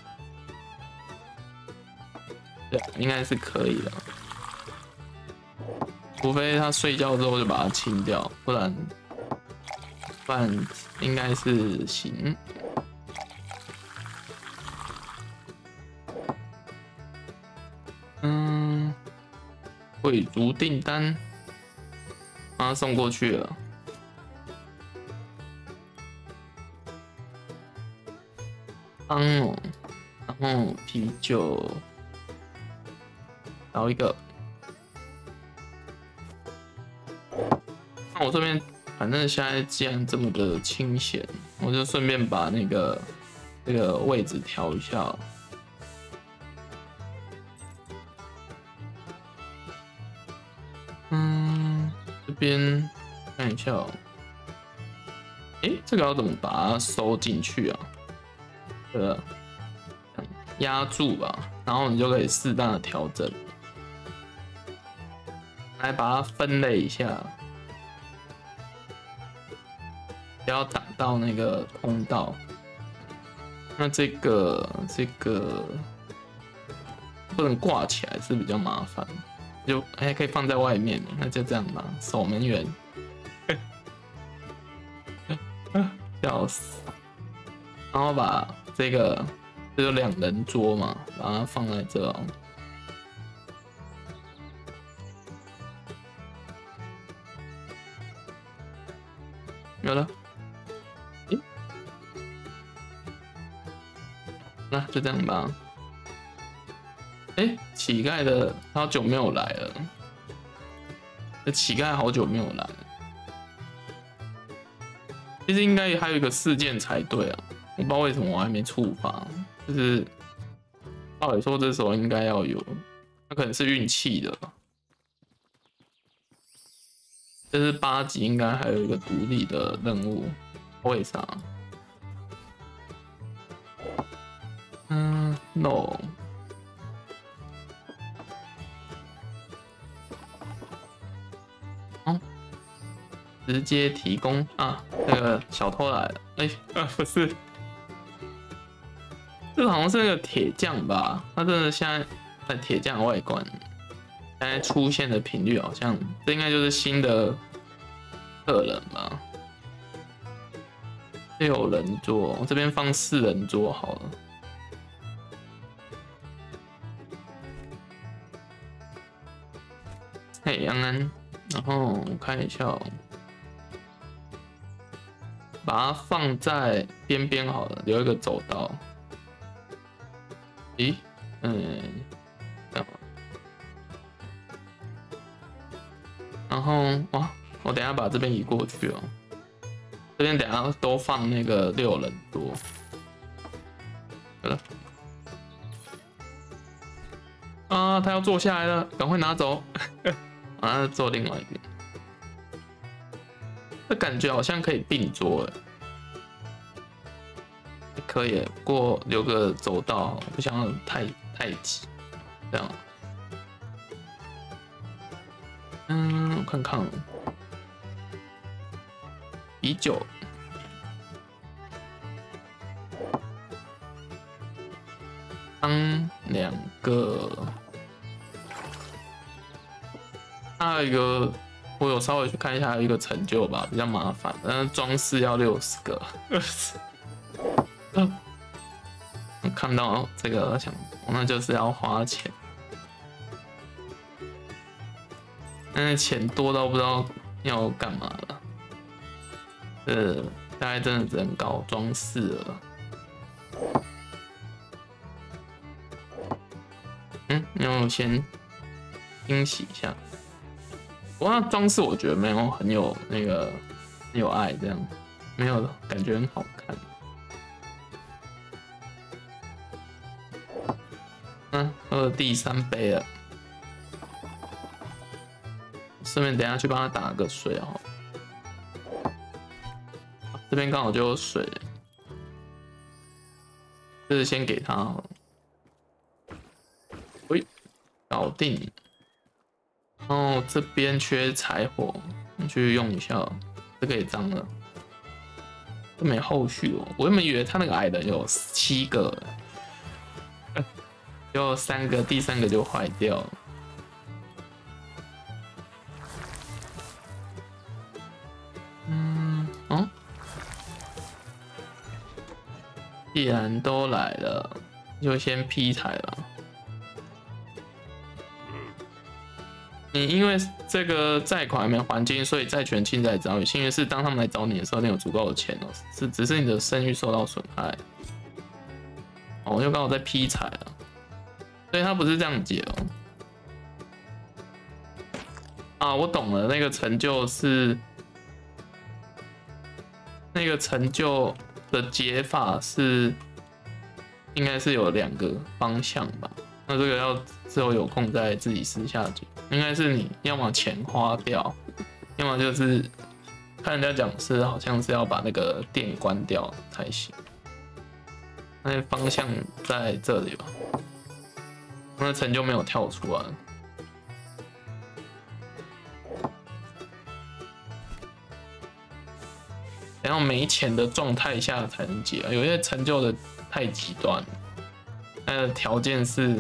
对，应该是可以的，除非他睡觉之后就把它清掉，不然不然应该是行。嗯，贵族订单，把它送过去了。汤哦，然后啤酒。找一个，那我这边反正现在既然这么的清闲，我就顺便把那个这个位置调一下。嗯，这边看一下哦。哎，这个要怎么把它收进去啊？这个压住吧，然后你就可以适当的调整。来把它分类一下，不要挡到那个通道。那这个这个不能挂起来是比较麻烦，就还可以放在外面。那就这样吧，守门员。笑死！然后把这个这就两人桌嘛，把它放在这哦。有了，诶，那就这样吧。哎，乞丐的好久没有来了，这乞丐好久没有来了。其实应该还有一个事件才对啊，我不知道为什么我还没触发，就是照理说这时候应该要有，那可能是运气的。这是八级，应该还有一个独立的任务，为啥？嗯 ，no。哦，直接提供啊，那个小偷来了。哎、欸，啊，不是。这个好像是那个铁匠吧？他真的现在在铁匠外观，现在出现的频率好像，这应该就是新的客人吧？六人桌，这边放四人桌好了。嘿，安安，然后我看一下、哦，把它放在边边好了，留一个走道。咦，嗯，这样。然后哇，我等一下把这边移过去哦。这边等一下都放那个六人桌。好了。啊，他要坐下来了，赶快拿走。啊，坐另外一边。这感觉好像可以并桌哎。可以，不过留个走道，不想要太太挤，这样。嗯，我看看，啤酒，当两个，还有一个，我有稍微去看一下，还有一个成就吧，比较麻烦，但是装饰要六十个。看到这个，我想，那就是要花钱，但是钱多到不知道要干嘛了。呃，大概真的只能搞装饰了。嗯，那我先清洗一下。不过装饰我觉得没有很有那个很有爱，这样没有感觉很好看。嗯，喝第三杯了，顺便等一下去帮他打个水哦。这边刚好就有水，就是先给他好了。喂，搞定。然后这边缺柴火，你去用一下，这个也脏了。这没后续哦，我原本以为他那个矮的有七个。就三个，第三个就坏掉了。嗯，哦，既然都来了，就先劈柴吧。你因为这个债款还没还清，所以债权侵在找你。幸运是，当他们来找你的时候，你有足够的钱哦，是只是你的声誉受到损害。哦，我就刚好在劈柴啊。所以他不是这样解哦。啊，我懂了，那个成就是那个成就的解法是，应该是有两个方向吧。那这个要之后有空再自己私下解。应该是你要么钱花掉，要么就是看人家讲是好像是要把那个店关掉才行。那方向在这里吧。那成就没有跳出来，然后没钱的状态下才能解。有些成就的太极端，它的条件是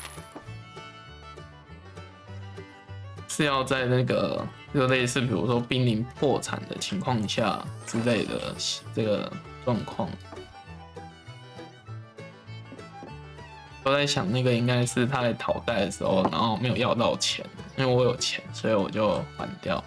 是要在那个就类似比如说濒临破产的情况下之类的这个状况。我在想，那个应该是他在讨债的时候，然后没有要到钱，因为我有钱，所以我就还掉。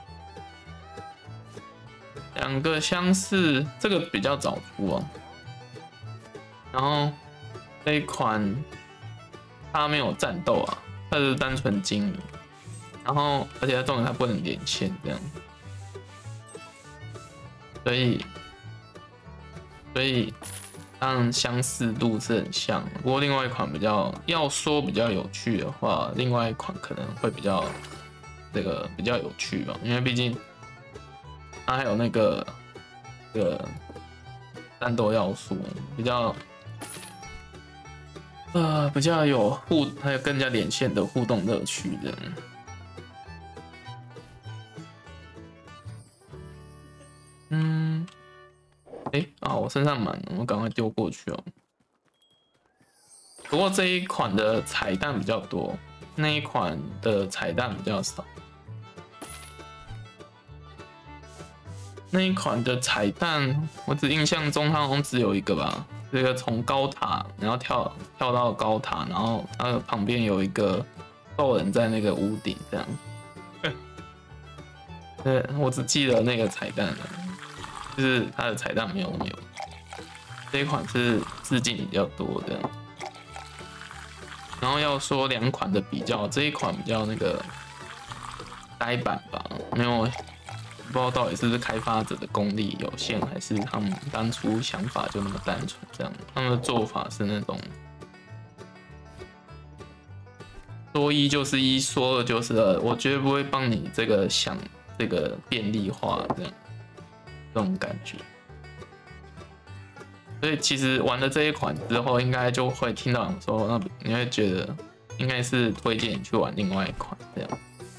两个相似，这个比较早出哦。然后这一款它没有战斗啊，它是单纯经营。然后而且它重点它不能连线这样，所以所以当然相似度是很像，不过另外一款比较要说比较有趣的话，另外一款可能会比较这个比较有趣吧，因为毕竟它还有那个这个战斗要素，比较呃比较有互，还有更加连线的互动乐趣的。嗯。哎、欸、啊，我身上满了，我赶快丢过去哦。不过这一款的彩蛋比较多，那一款的彩蛋比较少。那一款的彩蛋，我只印象中它好像只有一个吧。这个从高塔，然后跳跳到高塔，然后它旁边有一个兽人在那个屋顶这样。对，我只记得那个彩蛋了。就是它的彩蛋没有没有，这一款是致敬比较多的。然后要说两款的比较，这一款比较那个呆板吧，没有不知道到底是不是开发者的功力有限，还是他们当初想法就那么单纯这样。他们的做法是那种说一就是一，说二就是二，我绝对不会帮你这个想这个便利化这样。这种感觉，所以其实玩了这一款之后，应该就会听到说，那你会觉得应该是推荐你去玩另外一款这样。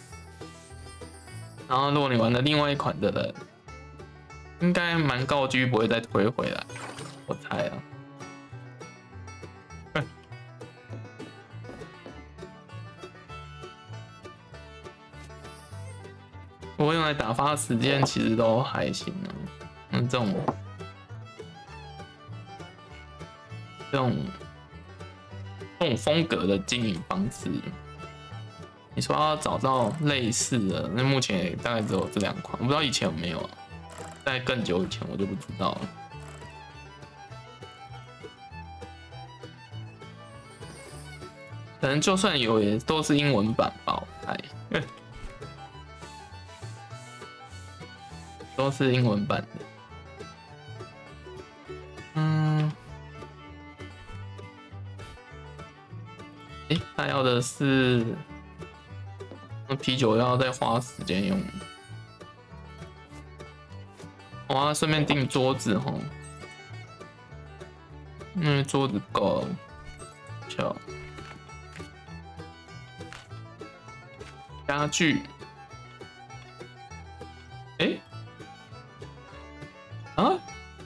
然后如果你玩了另外一款的人，应该蛮高居不会再推回来，我猜啊。我用来打发时间，其实都还行啊。嗯，这种这种这种风格的经营方式，你说要找到类似的，那目前也大概只有这两款，我不知道以前有没有啊。在更久以前我就不知道了。可能就算有，也都是英文版吧，我猜。都是英文版的。嗯，哎、欸，他要的是那啤酒要再花时间用。我要顺便订桌子吼，因为桌子够，巧。家具，哎、欸。啊？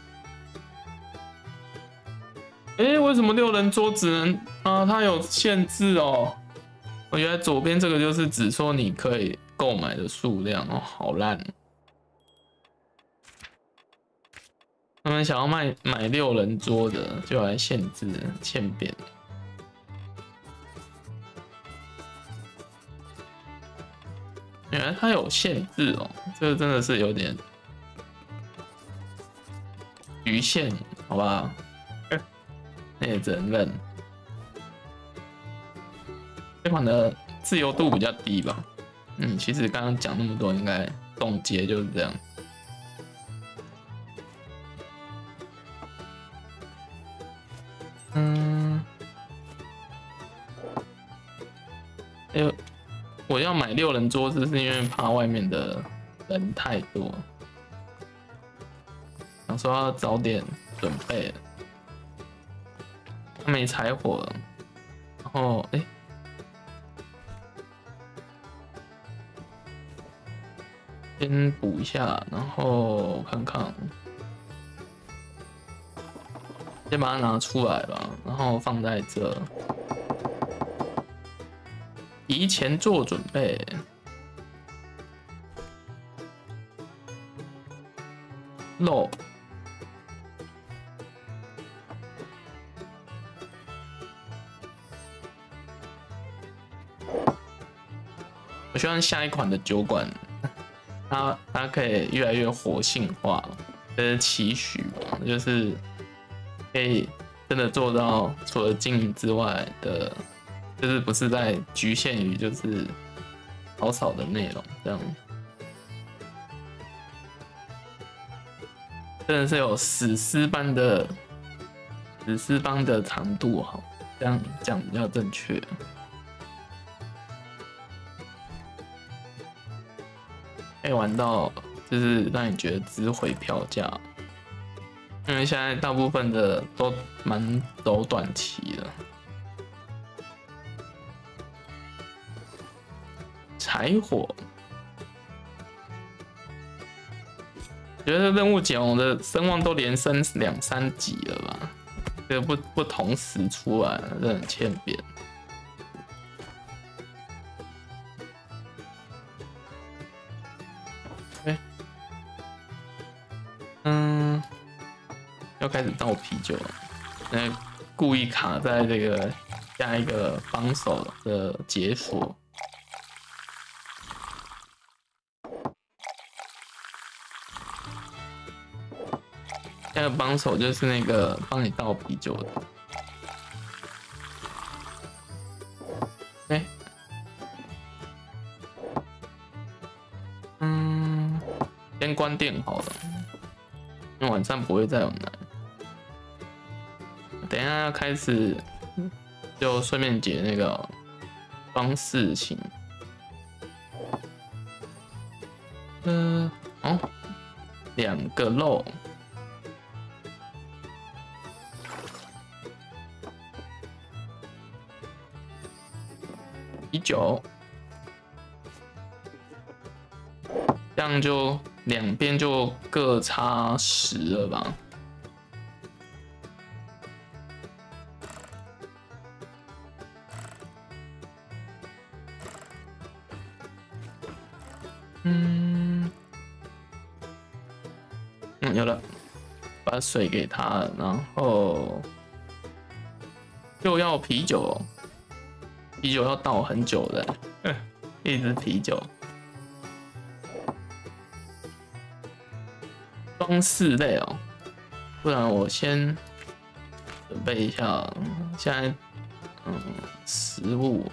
哎、欸，为什么六人桌只能啊？它有限制哦。我原来左边这个就是只说你可以购买的数量哦，好烂。他们想要卖买六人桌的，就来限制欠扁。原来它有限制哦，这个真的是有点。局限，好吧，那也只能认。这款的自由度比较低吧。嗯，其实刚刚讲那么多，应该总结就是这样。嗯，哎呦，我要买六人桌子是因为怕外面的人太多。想说要早点准备了，没柴火了，然后哎，先补一下，然后看看，先把它拿出来吧，然后放在这，提前做准备。肉。我希望下一款的酒馆，它它可以越来越活性化，这是期许嘛，就是可以真的做到除了经营之外的，就是不是在局限于就是少少的内容这样。真的是有史诗般的指示棒的长度好，这样讲比较正确。可以玩到就是让你觉得值回票价，因为现在大部分的都蛮走短期的。柴火，觉得任务解王的声望都连升两三级了吧？这个不不同时出来，这很欠扁。哎，嗯，要开始倒啤酒了。那故意卡在这个下一个帮手的解锁。下个帮手就是那个帮你倒啤酒的。哎、欸，嗯，先关店好了，因为晚上不会再有难。等一下要开始，就顺便解那个装饰型。呃，哦，两个肉。啤酒，这样就两边就各差十了吧？嗯，嗯，有了，把水给他，然后又要啤酒。啤酒要倒很久的，一支啤酒。装饰类哦，不然我先准备一下。现在，嗯，食物。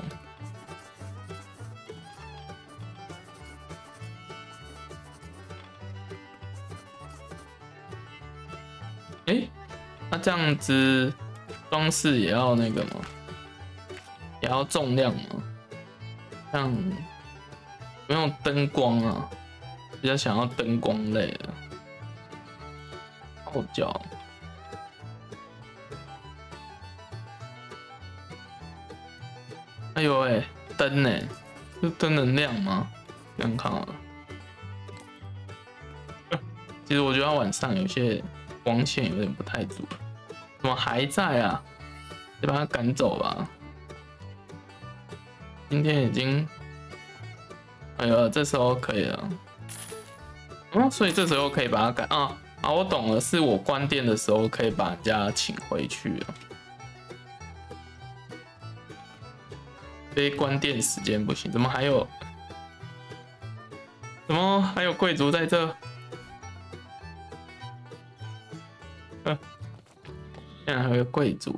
哎、欸，那这样子装饰也要那个吗？也要重量吗？像不用灯光啊，比较想要灯光类的。号角，哎呦喂、欸，灯呢？是灯能亮吗？看看啊。其实我觉得晚上有些光线有点不太足。怎么还在啊？得把它赶走吧。今天已经，哎呦，这时候可以了。嗯，所以这时候可以把它赶啊啊！我懂了，是我关店的时候可以把人家请回去了。非关店时间不行，怎么还有？怎么还有贵族在这？嗯，现在还有个贵族。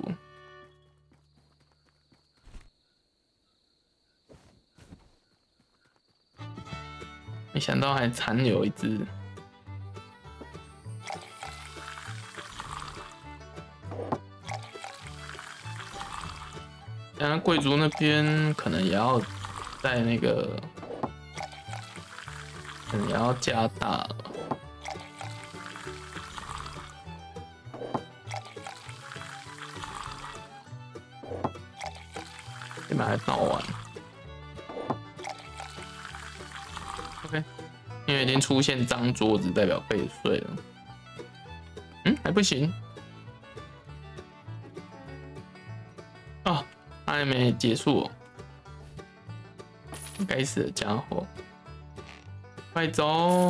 没想到还残留一只。当然，贵族那边可能也要在那个，可能也要加大了。先把它倒完。OK， 因为已经出现脏桌子，代表可以睡了。嗯，还不行。哦，还没结束哦。该死的家伙！快走！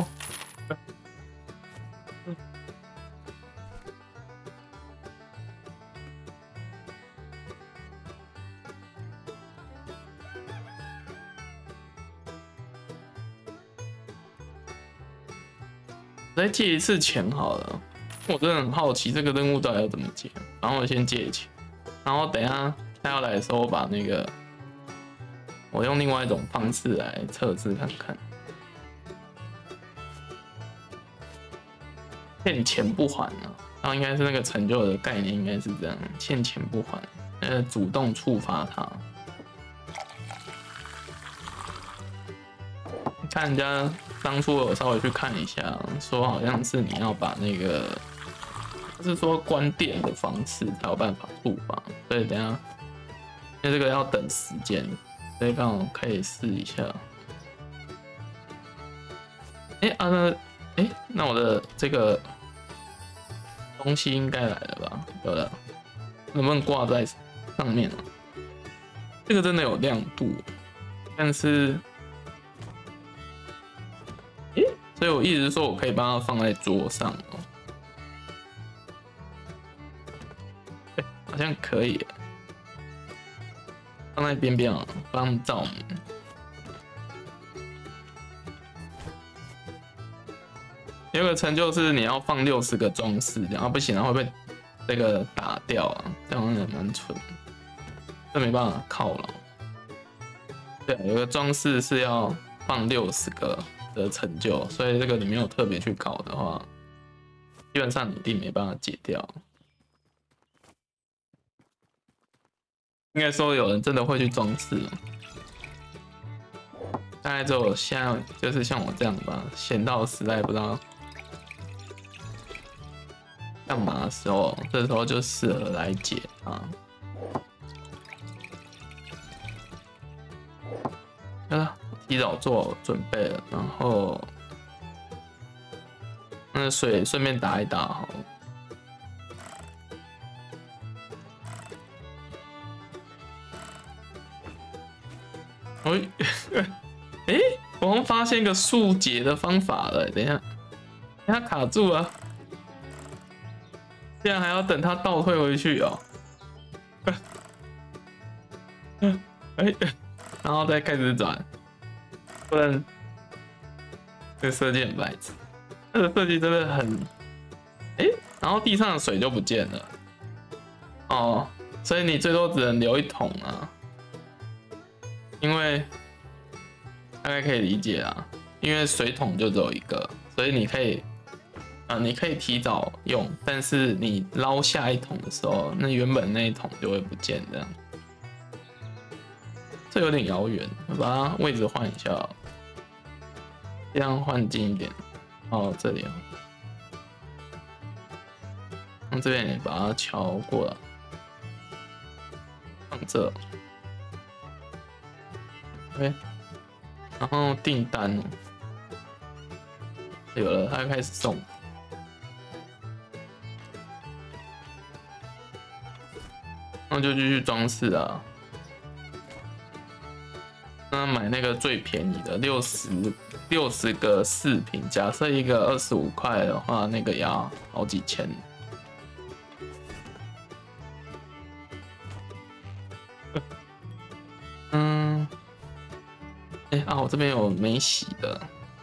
再借一次钱好了，我真的很好奇这个任务到底要怎么借。然后我先借钱，然后等一下他要来的时候，我把那个我用另外一种方式来测试看看。 欠钱不还啊，然后应该是那个成就的概念，应该是这样，欠钱不还，呃，主动触发它。看人家当初我稍微去看一下，说好像是你要把那个，是说关电的方式才有办法触发，所以等一下，因为这个要等时间，所以刚好可以试一下。哎、欸、啊那，哎、欸、那我的这个东西应该来了吧？有了，能不能挂在上面啊？这个真的有亮度，但是。所以我一直说我可以帮它放在桌上哦，欸、好像可以，放在边边啊，帮照明。有个成就是你要放六十个装饰，然后不行，然后会被这个打掉啊，这样也蛮蠢，这没办法犒劳。对，有个装饰是要放六十个。的成就，所以这个你没有特别去搞的话，基本上你一定没办法解掉。应该说有人真的会去装饰，大概只有现在就是像我这样吧，闲到实在不知道干嘛的时候，这时候就适合来解啊。啊，提早做准备了，然后那水顺便打一打好。哎，哎，我好像发现一个速解的方法了，等一下，它卡住了，竟然还要等它倒退回去哦。哎，然后再开始转。不然，这个设计很白痴。这个设计真的很，哎、欸，然后地上的水就不见了。哦，所以你最多只能留一桶啊。因为大概可以理解啊，因为水桶就只有一个，所以你可以，啊、呃，你可以提早用，但是你捞下一桶的时候，那原本那一桶就会不见这样。这有点遥远，我把它位置换一下，这样换近一点。哦，这里啊，从这边也把它敲过来，放这。OK， 然后订单有了，它开始送。那就继续装饰啊。那买那个最便宜的，六十六十个饰品，假设一个二十五块的话，那个要好几千。嗯，哎、欸、啊，我这边有没洗的，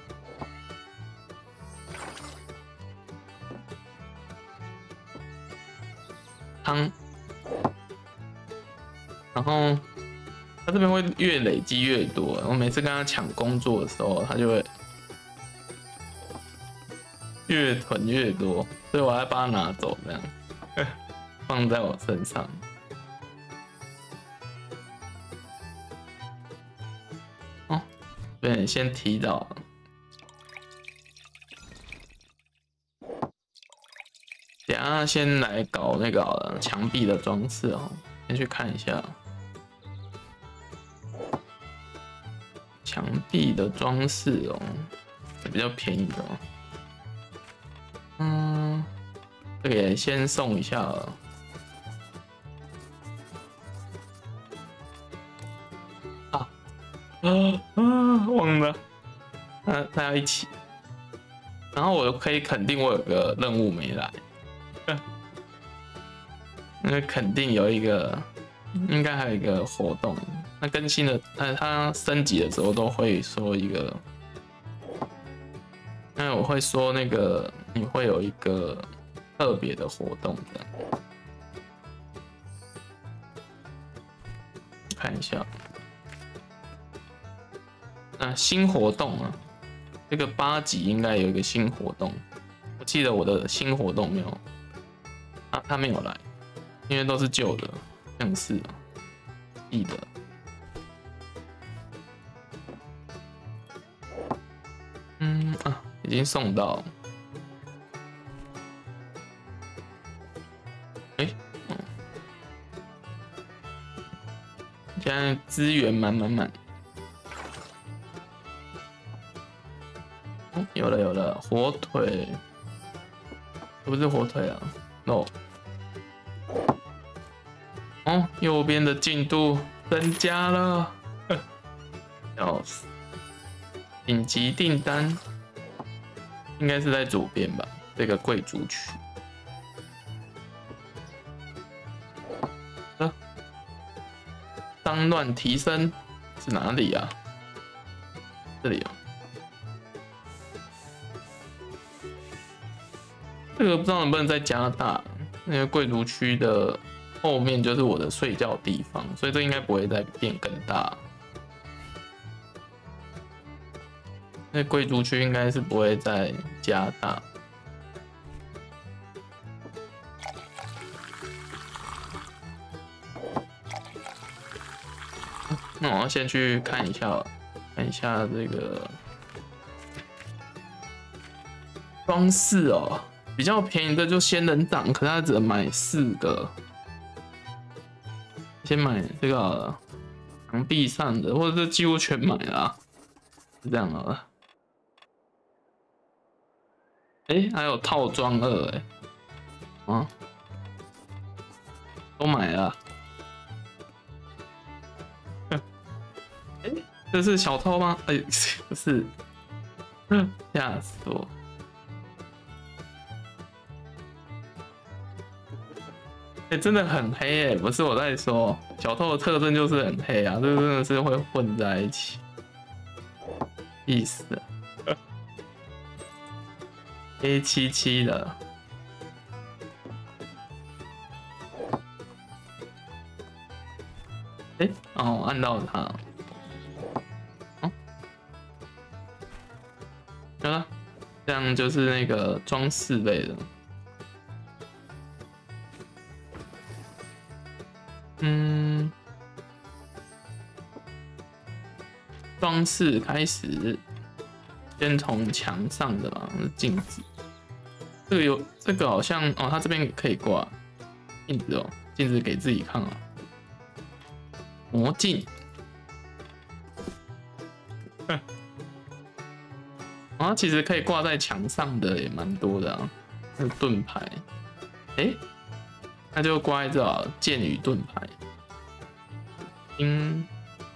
汤，然后。他这边会越累积越多，我每次跟他抢工作的时候，他就会越囤越多，所以我还把它拿走，这样放在我身上。哦，对，先提早，等下先来搞那个墙壁的装饰哦，先去看一下。墙壁的装饰哦，比较便宜的哦。嗯，这个也先送一下了。啊啊啊！忘了，那大家一起。然后我可以肯定我有个任务没来，那肯定有一个，应该还有一个活动。那更新的，呃，它升级的时候都会说一个，那我会说那个你会有一个特别的活动这样，看一下，那新活动啊，这个八级应该有一个新活动， 我记得我的新活动没有，啊，他没有来，因为都是旧的，像是啊，记得。嗯啊，已经送到。哎、欸，嗯，现在资源满满满。嗯，有了有了，火腿，不是火腿啊 ，no。哦，右边的进度增加了，笑死！紧急订单应该是在左边吧？这个贵族区。啊，脏乱提升是哪里啊？这里哦。这个不知道能不能再加大，因为贵族区的后面就是我的睡觉地方，所以这应该不会再变更大。那贵族区应该是不会再加大。那我要先去看一下，看一下这个装饰哦。比较便宜的就仙人掌，可是它只能买四个。先买这个墙壁上的，或者是几乎全买了，是这样啊。哎、欸，还有套装二哎、欸，啊，都买了。哎、欸，这是小偷吗？哎、欸，不是，吓死我！哎、欸，真的很黑哎、欸，不是我在说，小偷的特征就是很黑啊，这真的是会混在一起，意思。黑漆漆的，哎、欸，哦，按到它，哦，有了，这样就是那个装饰类的。嗯，装饰开始，先从墙上的嘛，镜子。这个有，这个好像哦，它这边可以挂镜子哦，镜子给自己看啊。魔镜，嗯，啊，其实可以挂在墙上的也蛮多的啊。那盾牌，哎、欸。那就挂在这啊，剑与盾牌。嗯，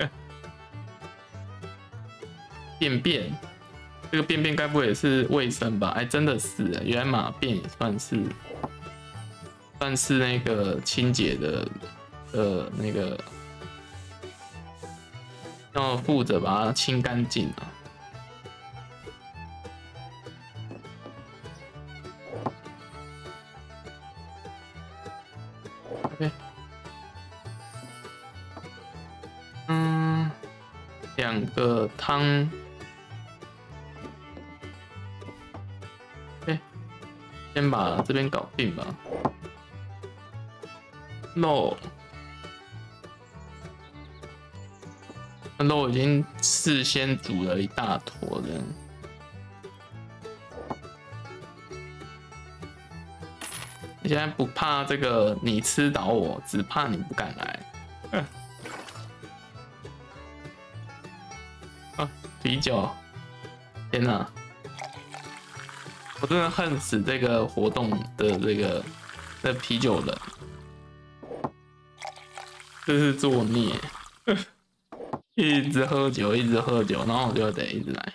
便便，这个便便该不会也是卫生吧？哎，真的是，原来马便也算是，算是那个清洁的，呃，那个要负责把它清干净啊。OK， 嗯，两个汤。OK， 先把这边搞定吧。肉，肉已经事先煮了一大坨的。你现在不怕这个你吃倒我，只怕你不敢来。嗯、啊，啤酒！天哪，我真的恨死这个活动的这个的啤酒人，这是作孽。一直喝酒，一直喝酒，然后我就得一直来。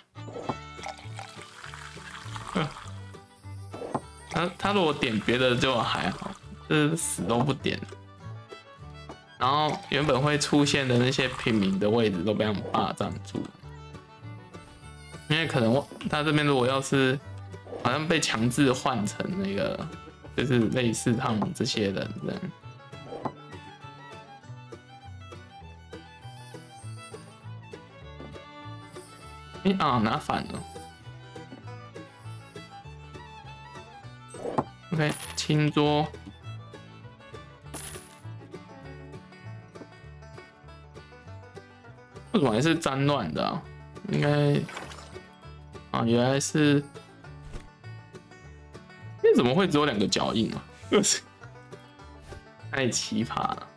他他如果点别的就还好，就是死都不点。然后原本会出现的那些平民的位置都被他们霸占住，因为可能我他这边如果要是好像被强制换成那个，就是类似他们这些人这样。哎、欸、啊，拿反了。 OK， 清桌。为什么还是脏乱的啊？应该啊，原来是。那怎么会只有两个脚印啊？太奇葩了。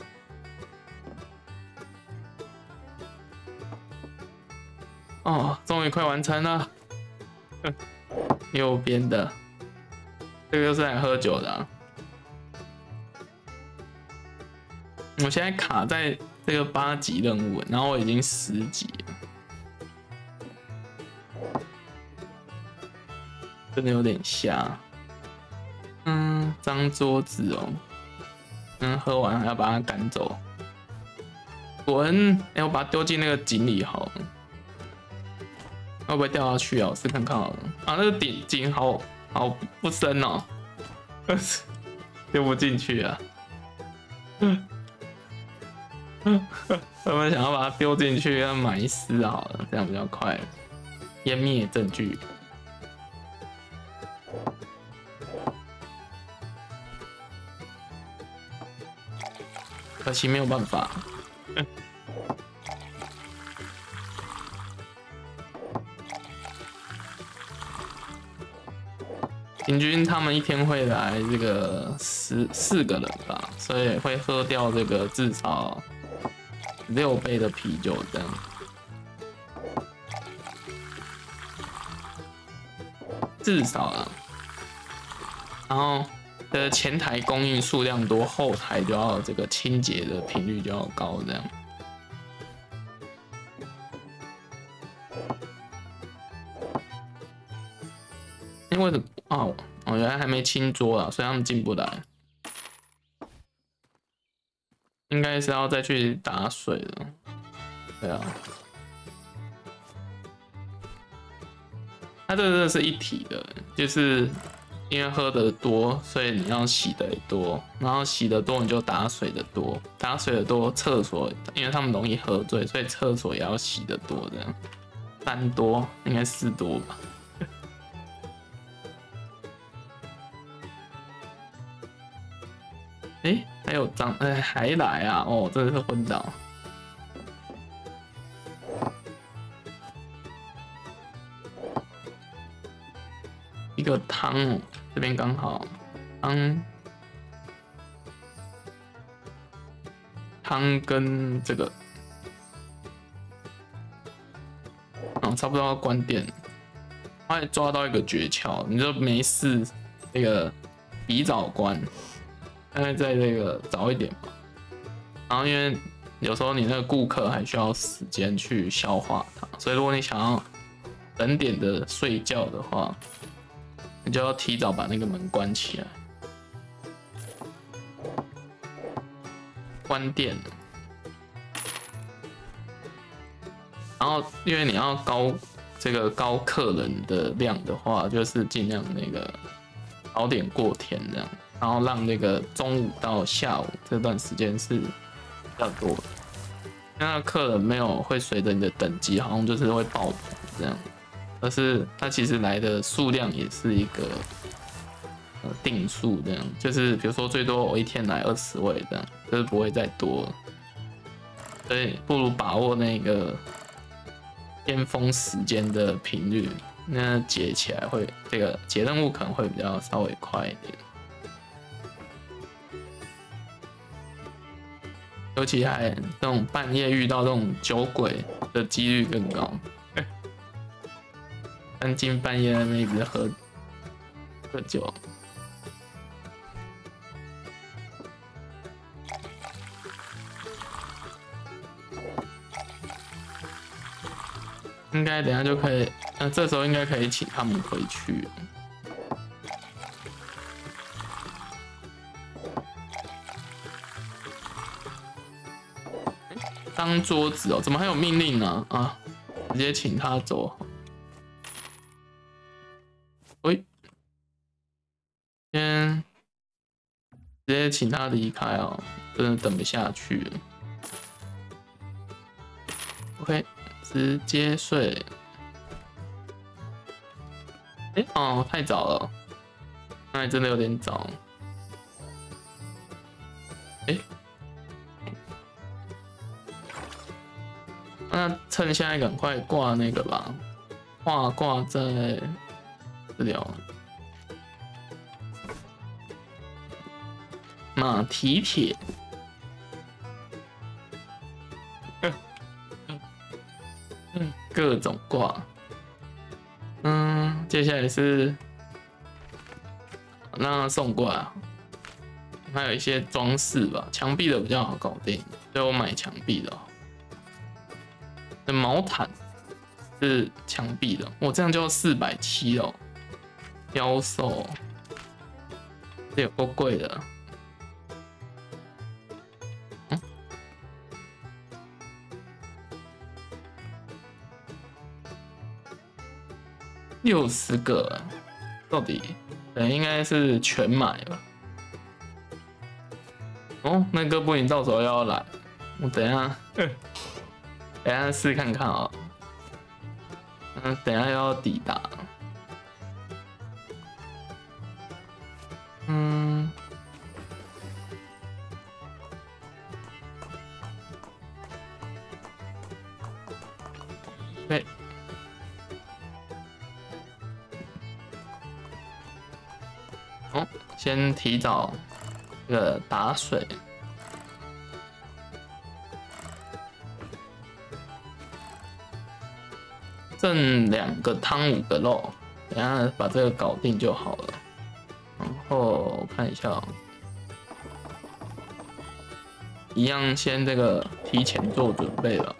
哦，终于快完成了。右边的，这个就是来喝酒的、啊。我现在卡在这个八级任务，然后我已经十级了，真的有点瞎。嗯，脏桌子哦。嗯，喝完还要把它赶走。滚！哎、欸，我把它丢进那个井里好了。会不会掉下去啊？我试看看好了。啊，那个井井好好不深哦，丢不进去啊。我们想要把它丢进去，要埋尸好了，这样比较快，湮灭证据。可惜没有办法。平均他们一天会来这个十四个人吧，所以会喝掉这个至少六杯的啤酒这样。至少啊，然后的前台供应数量多，后台就要这个清洁的频率就要高这样。因为哦哦，原来还没清桌啊，所以他们进不来。应该是要再去打水了。对啊，它这个是一体的，就是因为喝的多，所以你要洗的也多，然后洗的多你就打水的多，打水的多，厕所因为他们容易喝醉，所以厕所也要洗的多，这样三多应该四多吧。哎、欸，还有张哎、欸、还来啊！哦，真的是昏倒。一个汤哦，这边刚好汤汤跟这个，哦，差不多要关店。他还抓到一个诀窍，你就没事那个提早关。大概在这个早一点吧，然后因为有时候你那个顾客还需要时间去消化它，所以如果你想要等点的睡觉的话，你就要提早把那个门关起来，关店。然后因为你要高这个高客人的量的话，就是尽量那个早点过天这样。然后让那个中午到下午这段时间是比较多的，那客人没有会随着你的等级，好像就是会爆棚这样，但是它其实来的数量也是一个呃定数这样，就是比如说最多我一天来二十位这样，就是不会再多了，所以不如把握那个巅峰时间的频率，那解起来会这个解任务可能会比较稍微快一点。尤其还这种半夜遇到这种酒鬼的几率更高，三更半夜在那边一直喝喝酒，应该等一下就可以，呃，这时候应该可以请他们回去。当桌子哦，怎么还有命令呢？啊，直接请他走。喂，先直接请他离开哦，真的等不下去了。OK， 直接睡。哎、欸，哦，太早了。 那还真的有点早。哎、欸，那趁现在赶快挂那个吧，挂挂在这里哦。马蹄铁，各种挂。嗯，接下来是让他送过来，还有一些装饰吧，墙壁的比较好搞定，所以我买墙壁的。这毛毯是墙壁的，我这样就要四百七哦，妖兽，这有够贵的。六十个，到底对，应该是全买吧。哦，那哥布林到时候要来，我等一下，等一下试看看啊。嗯，等一下要抵达。嗯，对。哦，先提早这个打水，剩两个汤五个肉，等一下把这个搞定就好了。然后看一下、哦，一样先这个提前做准备了。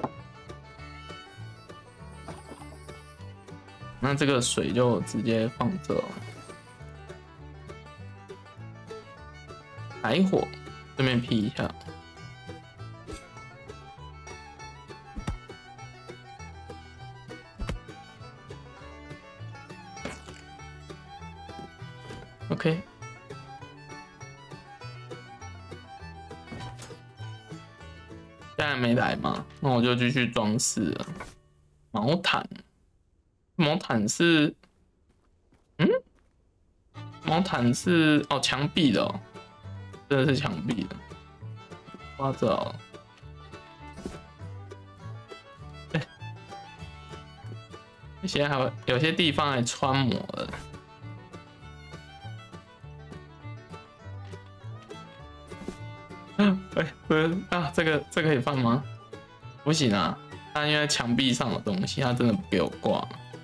那这个水就直接放这、哦。柴火，顺便劈一下。OK， 现在没来嘛，那我就继续装饰了。毛毯，毛毯是，嗯，毛毯是哦，墙壁的哦。真的是墙壁的，挂着哦。哎，而且还有有些地方还穿模了。哎，不是啊，这个这个可以放吗？不行啊，它因为墙壁上的东西，它真的不给我挂。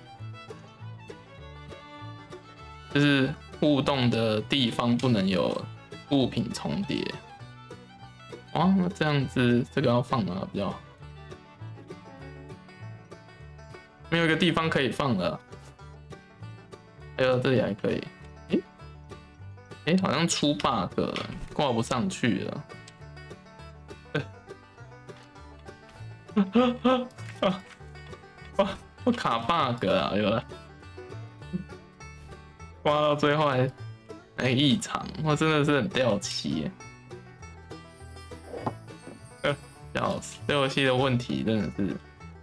就是互动的地方不能有物品重叠。哦，那这样子这个要放哪比较好？没有一个地方可以放了。还有这里还可以。诶、欸欸、好像出 bug 了，挂不上去了。啊啊！我卡 bug 啊，有了。挂到最后还还异常，我真的是很掉漆耶。呃，笑死！这游戏的问题真的是，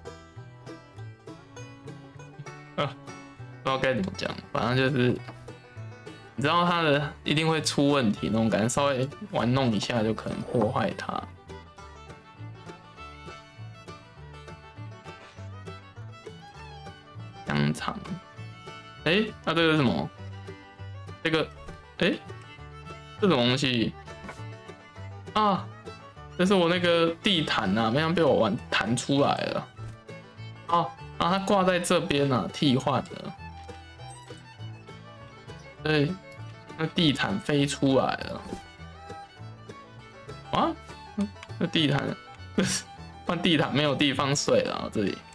啊，不知道该怎么讲，反正就是，你知道它的一定会出问题那种感觉，稍微玩弄一下就可能破坏它。香肠，哎、欸，那、啊、这个是什么？这个，哎、欸，这种东西啊，这是我那个地毯啊，没想到被我玩弹出来了。啊啊，它挂在这边啊，替换的。对，那地毯飞出来了。啊，那地毯，换地毯没有地方睡了、啊，这里。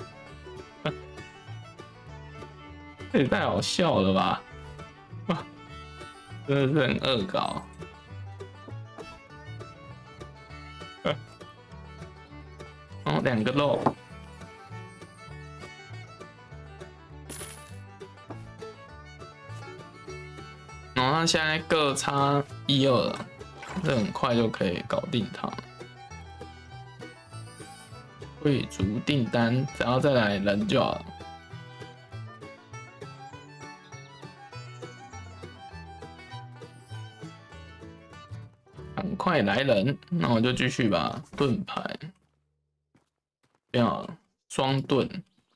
这也太好笑了吧！哇，真的是很恶搞。哦，两个肉。然后它现在各差一二了，这很快就可以搞定它。贵族订单，只要再来人就好了。 赶快来人！那我就继续把盾牌变好，双盾。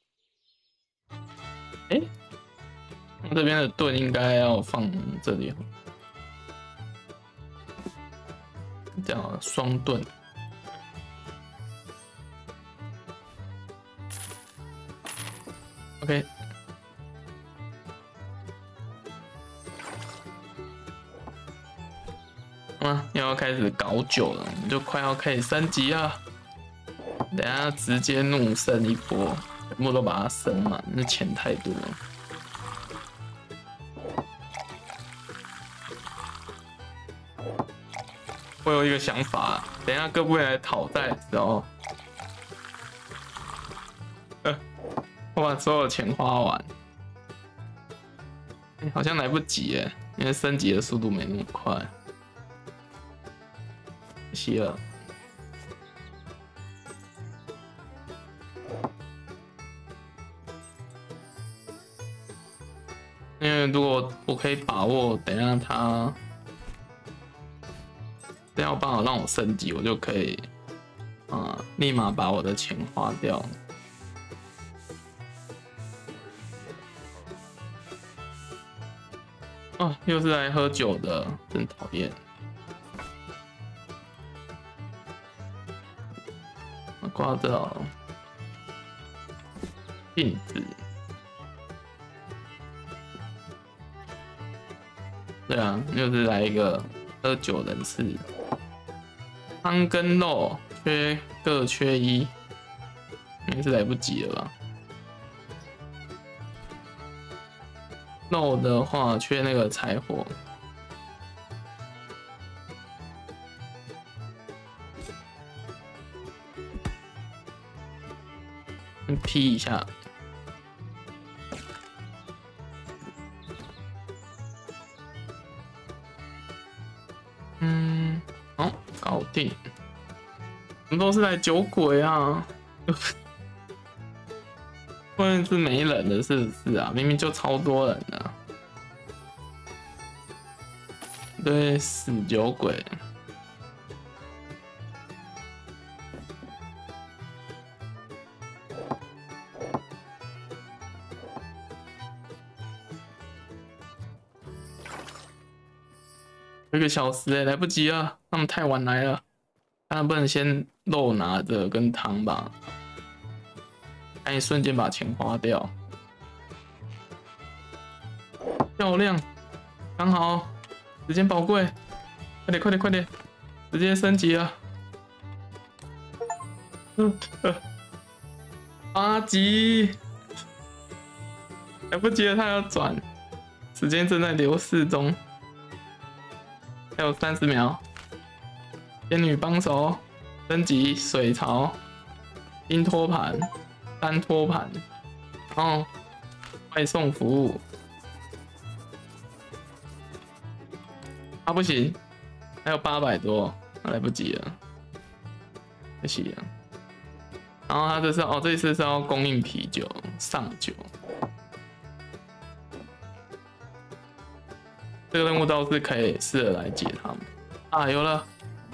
哎、欸，这边的盾应该要放这里，这样双盾。OK。 啊，又要开始搞酒了，我们就快要开始升级了。等下直接怒升一波，全部都把它升满，那钱太多了。我有一个想法，等下各部队来讨债的时候，呃，我把所有钱花完，欸、好像来不及耶，因为升级的速度没那么快。 可惜了，因为如果我可以把握，等一下他这样帮我让我升级，我就可以啊、呃，立马把我的钱花掉。哦，又是来喝酒的，真讨厌。 刮到镜子，对啊，又是来一个喝酒人士，汤跟肉缺各缺一，应该是来不及了吧？肉的话缺那个柴火。 P 一下，嗯，好，搞定。我们都是来酒鬼啊！外面是没人的，是不是啊？明明就超多人的，对，死酒鬼。 一个小时哎，来不及了，他们太晚来了。当然不能先肉拿着跟汤吧，赶紧瞬间把钱花掉。漂亮，刚好，时间宝贵，快点快点快点，直接升级了。嗯呃，八级，来不及了，他要转，时间正在流逝中。 还有三十秒，仙女帮手升级水槽，冰托盘、单托盘，然后外送服务。啊不行，还有八百多，来不及了，可惜了。然后他这是哦，这次是要供应啤酒上酒。 这个任务倒是可以试着来解他们啊！有了，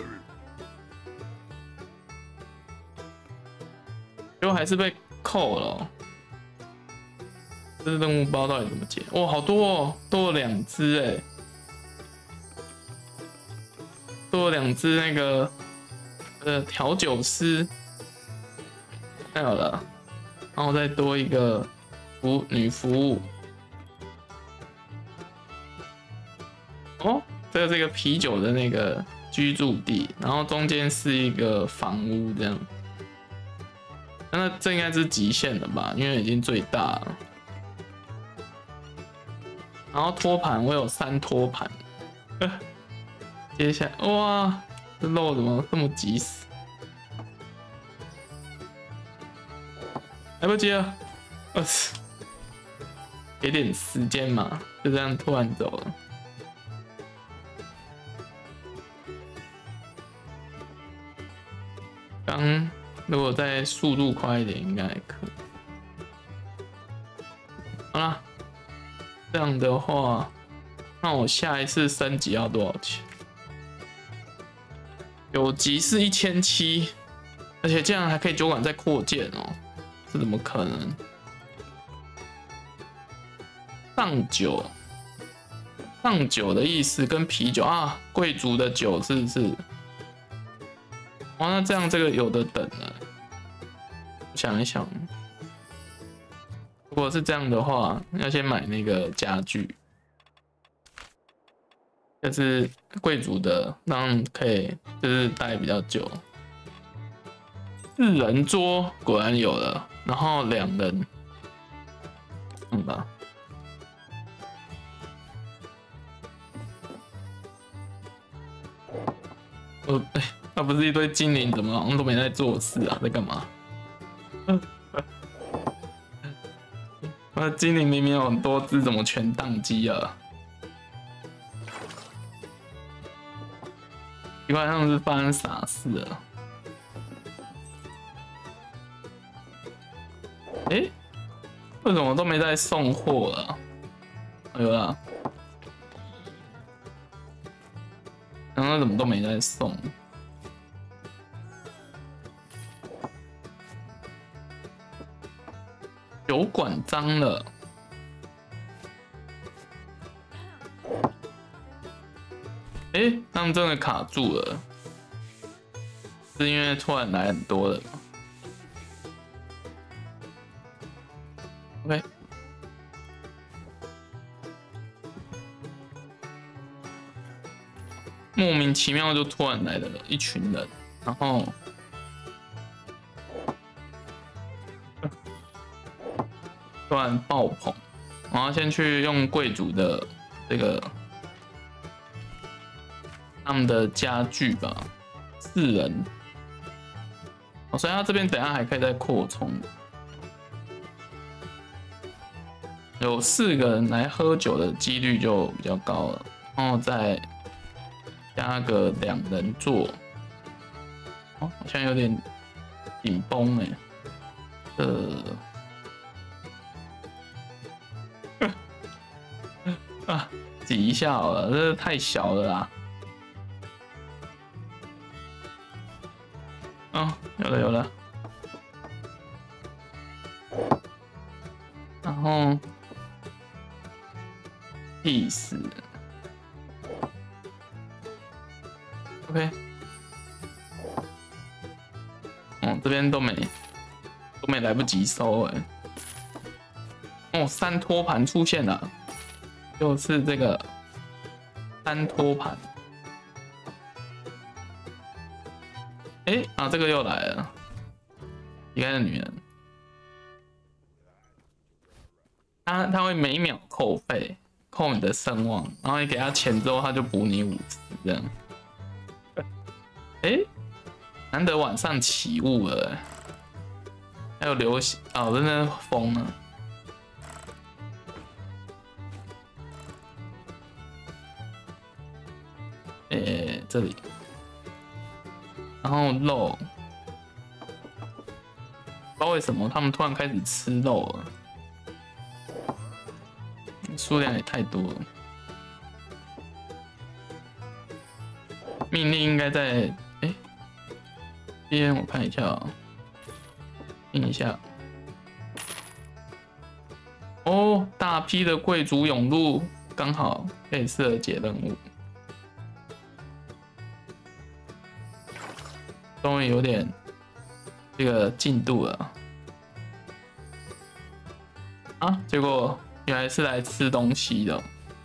结果还是被扣了、哦。这个任务包到底怎么解？哇，好多哦，多了两只哎，多了两只那个呃调酒师，太好了，然后再多一个服女服务。 哦，这个是一个啤酒的那个居住地，然后中间是一个房屋这样。那这应该是极限了吧？因为已经最大了。然后托盘我有三托盘，呃，接下来哇，这肉怎么这么急死？来不及了，呃，给点时间嘛，就这样突然走了。 刚如果再速度快一点，应该还可以。好啦，这样的话，那我下一次升级要多少钱？ 九级是一千七，而且竟然还可以酒馆再扩建哦，这怎么可能？上酒，上酒的意思跟啤酒啊，贵族的酒是不是？哦，那这样这个有的等了。我想一想，如果是这样的话，要先买那个家具。就是贵族的，让可以就是待比较久。四人桌果然有了，然后两人，嗯吧。呃，哎，那不是一堆精灵，怎么好像都没在做事啊？在干嘛？那精灵明明有很多只，怎么全宕机啊？奇怪，他们是发生啥事了？哎、欸，为什么都没在送货了？有啦，然后怎么都没在送？酒馆脏了。哎、欸，他们真的卡住了，是因为突然来很多人吗 ？OK， 莫名其妙就突然来了一群人，然后突然爆棚，然后先去用贵族的这个。他们的家具吧，四人，哦，所以他这边等下还可以再扩充，有四个人来喝酒的几率就比较高了，然后再加个两人座，哦，好像有点紧绷哎，呃，啊，挤一下好了，这太小了啦。哦，有了有了，然后 peace， OK， 哦，这边都没都没来不及收哎，哦，三托盘出现了，就是这个三托盘。哎、欸、啊，这个又来了，离开的女人，她她会每秒扣费，扣你的声望，然后你给她钱之后，她就补你五十这样。哎、欸，难得晚上起雾了、欸，还有流星哦，真的疯了。哎、欸，这里。然后肉，不知道为什么他们突然开始吃肉了，数量也太多了。命令应该在哎，这边我看一下啊、喔，听一下。哦，大批的贵族涌入，刚好可以适合解任务。终于有点这个进度了啊！结果原来是来吃东西的。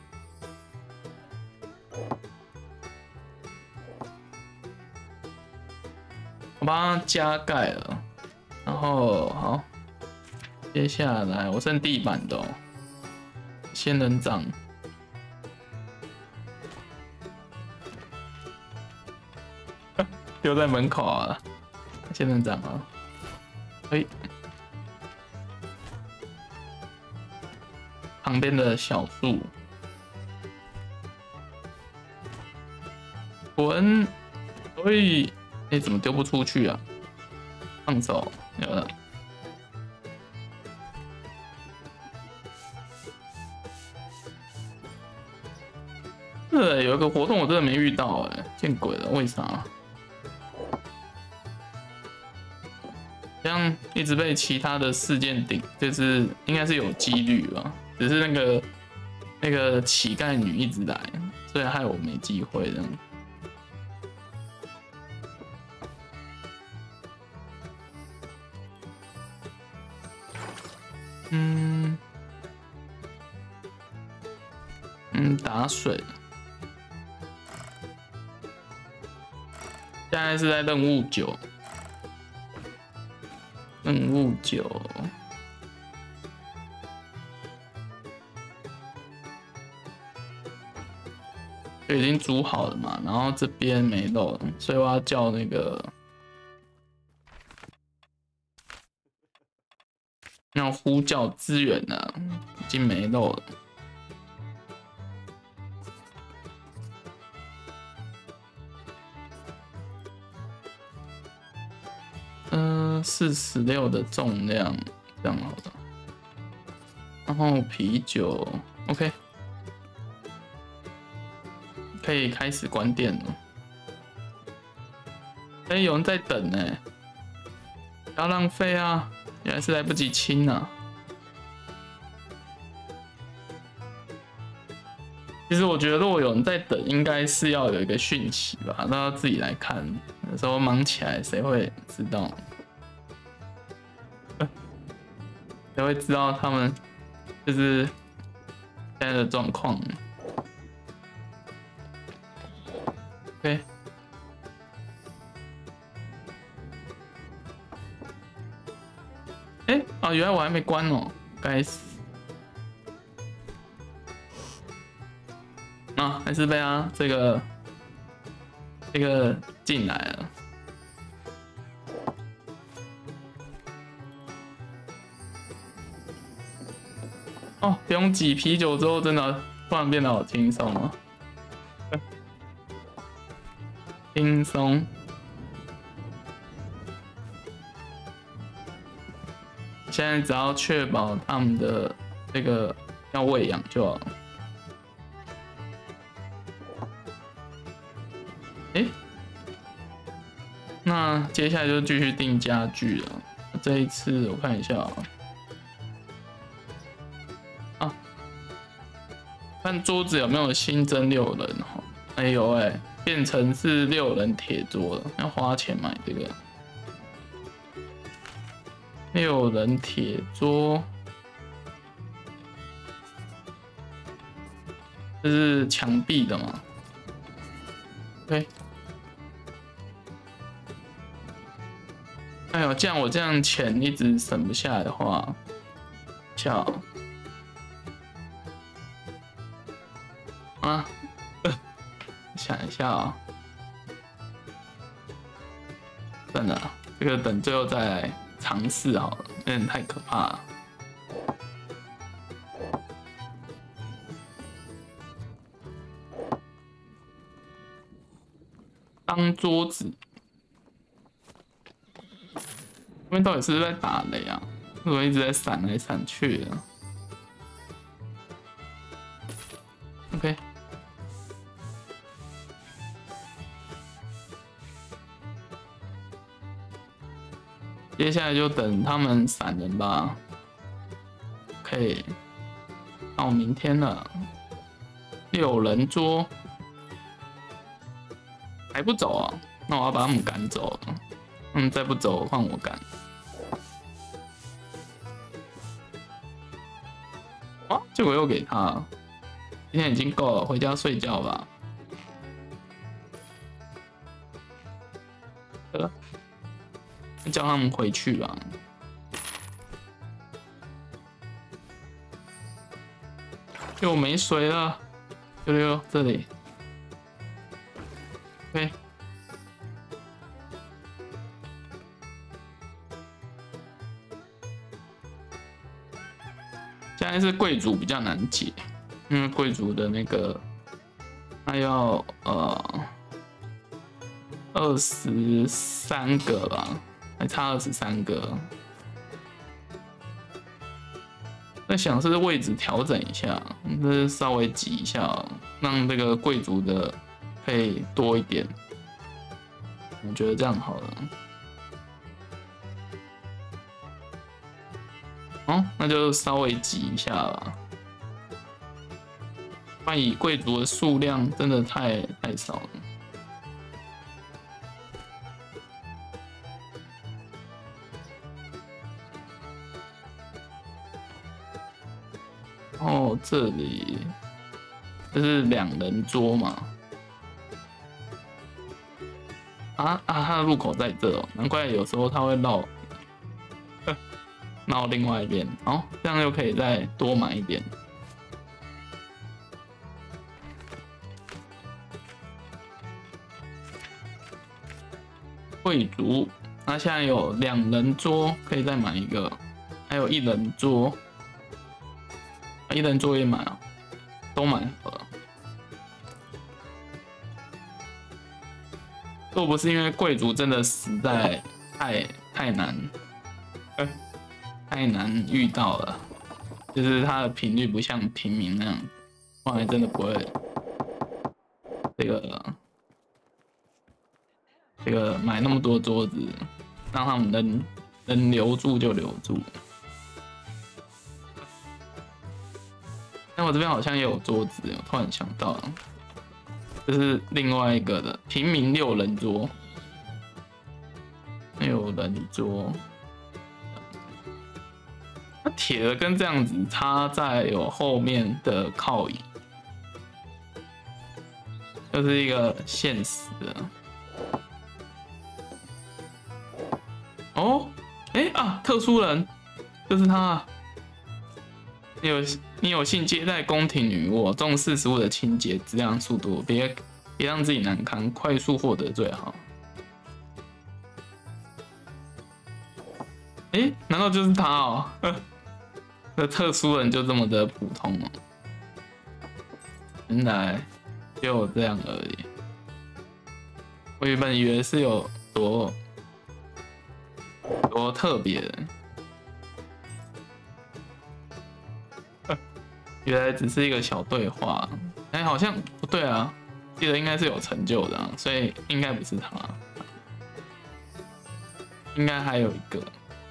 我帮他加盖了，然后好，接下来我剩地板的、哦、仙人掌。丢在门口啊，仙人掌啊，哎，旁边的小树，滚，哎，哎，怎么丢不出去啊？放手，有了。对，有一个活动我真的没遇到、欸，哎，见鬼了，为啥？ 像一直被其他的事件顶，就是应该是有几率吧，只是那个那个乞丐女一直来，所以害我没机会这样。嗯嗯，打水。现在是在任务九，任务九，就已经煮好了嘛，然后这边没肉了，所以我要叫那个，要呼叫支援了，已经没肉了。嗯，四十六的重量，这样好了。然后啤酒 ，OK， 可以开始关店了。哎、欸，有人在等呢、欸，不要浪费啊！原来是来不及清啊。其实我觉得，如果有人在等，应该是要有一个讯息吧，让他自己来看。有时候忙起来，谁会知道？谁会知道他们就是现在的状况 ？OK。哎、欸，哦，原来我还没关哦，该死！啊，还是被他这个这个进来了。哦，不用挤啤酒之后，真的突然变得好轻松哦，轻松。现在只要确保他们的这个要喂养就好了。哎、欸，那接下来就继续订家具了。这一次我看一下啊。啊，看桌子有没有新增六人哈？哎呦哎，变成是六人铁桌了，要花钱买这个六人铁桌，这是墙壁的嘛 ？OK。哎呦，这样我这样钱一直省不下来的话，巧。啊，想一下啊、喔，算了，这个等最后再来尝试好了，有点太可怕了。当桌子，这边到底是不是在打雷啊？为什么一直在闪来闪去的 ？OK。接下来就等他们闪人吧。OK， 那我明天了。六人桌还不走啊？那我要把他们赶走了。嗯，再不走换我赶。啊，结果又给他。今天已经够了，回家睡觉吧。得。叫他们回去吧。又没水了，溜溜这里。OK。现在是贵族比较难解，因为贵族的那个，他要呃二十三个吧。还差二十三个，在想是位置调整一下，就是稍微挤一下，让这个贵族的可以多一点。我觉得这样好了。 哦，那就稍微挤一下吧。不然以贵族的数量真的太太少了。哦，这里这是两人桌嘛？啊啊，它的入口在这哦，难怪有时候它会绕绕另外一边。哦，这样就可以再多买一点。贵族，那现在有两人桌，可以再买一个，还有一人桌。一人桌也买啊，都买了。若不是因为贵族真的实在太太难，呃，太难遇到了，就是它的频率不像平民那样，不然真的不会这个这个买那么多桌子，让他们能能留住就留住。但我这边好像也有桌子，我突然想到了，这是另外一个的平民六人桌，六人桌，它铁的跟这样子插在有后面的靠椅，就是一个现实的。哦，哎、欸、啊，特殊人，就是他。你有你有幸接待宫廷女巫，重视食物的清洁、质量、速度，别别让自己难堪，快速获得最好。哎、欸，难道就是他哦？这特殊人就这么的普通哦？原来就这样而已。我原本以为是有多多特别的。原来只是一个小对话，哎、欸，好像不对啊，记得应该是有成就的、啊，所以应该不是他，应该还有一个，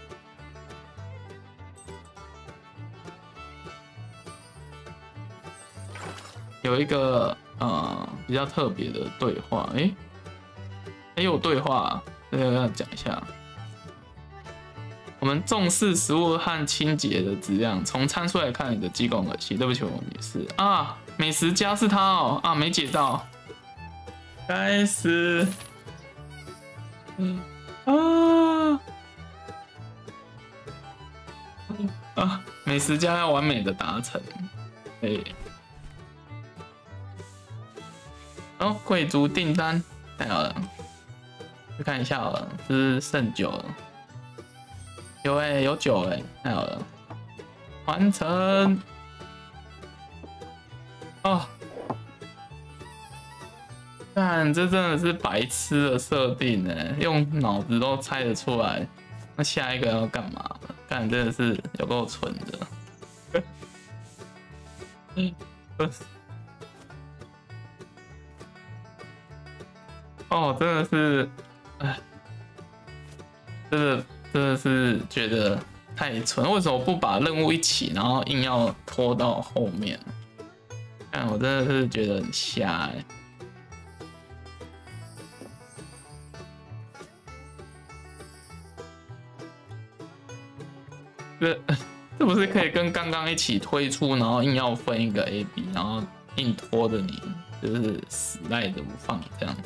有一个呃比较特别的对话，哎、欸，还、欸、有对话，这个要讲一下。我们重视食物和清洁的质量。从参数来看，你的鸡公可惜。对不起，我女士啊，美食家是他哦啊，没解到。该死！嗯啊啊，美食家要完美的达成。哎、欸，哦，贵族订单太好了，去看一下好了，这是剩酒了。有哎、欸，有酒哎、欸，太好了，完成哦！看，这真的是白痴的设定哎，用脑子都猜得出来。那下一个要干嘛？看，真的是有够蠢的。哦，真的是，哎，真的。真的是觉得太蠢，为什么不把任务一起，然后硬要拖到后面？看我真的是觉得很瞎哎、欸。这这不是可以跟刚刚一起推出，然后硬要分一个 A B， 然后硬拖着你，就是死赖着不放这样？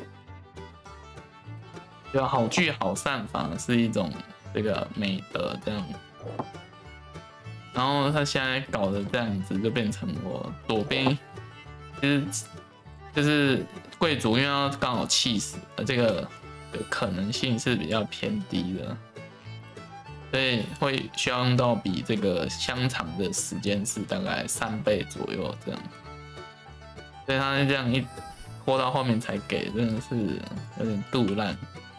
就好聚好散，反而是一种。这个美德这样，然后他现在搞的这样子，就变成我左边，其实就是贵族，因为他刚好气死了，这个可能性是比较偏低的，所以会需要用到比这个香肠的时间是大概三倍左右这样，所以他这样一拖到后面才给，真的是有点肚烂。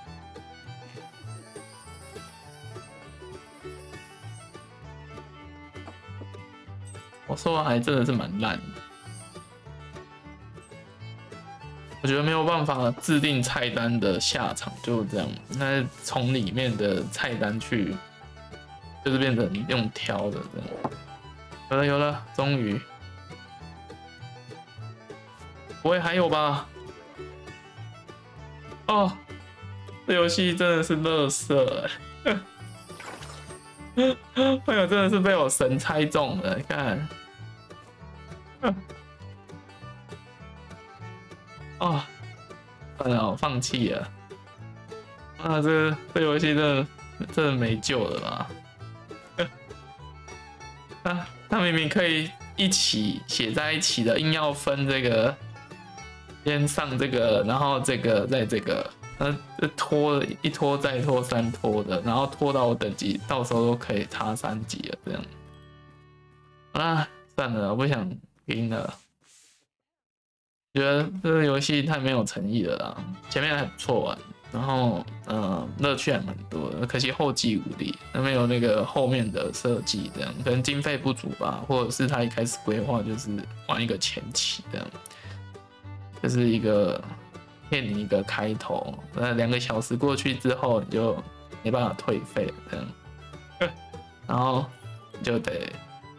我说还真的是蛮烂的，我觉得没有办法制定菜单的下场就是这样，那从里面的菜单去就是变成用挑的这样。有了有了，终于，不会还有吧？哦，这游戏真的是垃圾哎！朋友真的是被我神猜中了，看。哦，算了，我放弃了。啊，这这游戏真的真的没救了吧？啊，他明明可以一起写在一起的，硬要分这个，先上这个，然后这个再这个，呃，拖一拖再拖三拖的，然后拖到我等级到时候都可以差三级了，这样。啊，算了，我不想赢了。觉得这个游戏太没有诚意了啦，前面还不错玩，然后呃乐趣还蛮多的，可惜后继无力，没有那个后面的设计，这样可能经费不足吧，或者是他一开始规划就是玩一个前期这样，就是一个骗你一个开头，那两个小时过去之后你就没办法退费这样，然后你就得，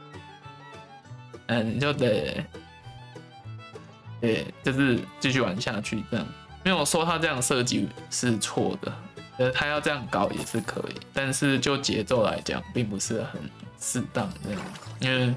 嗯，你就得。对，就是继续玩下去这样。没有说他这样设计是错的，呃，他要这样搞也是可以，但是就节奏来讲，并不是很适当这样。因为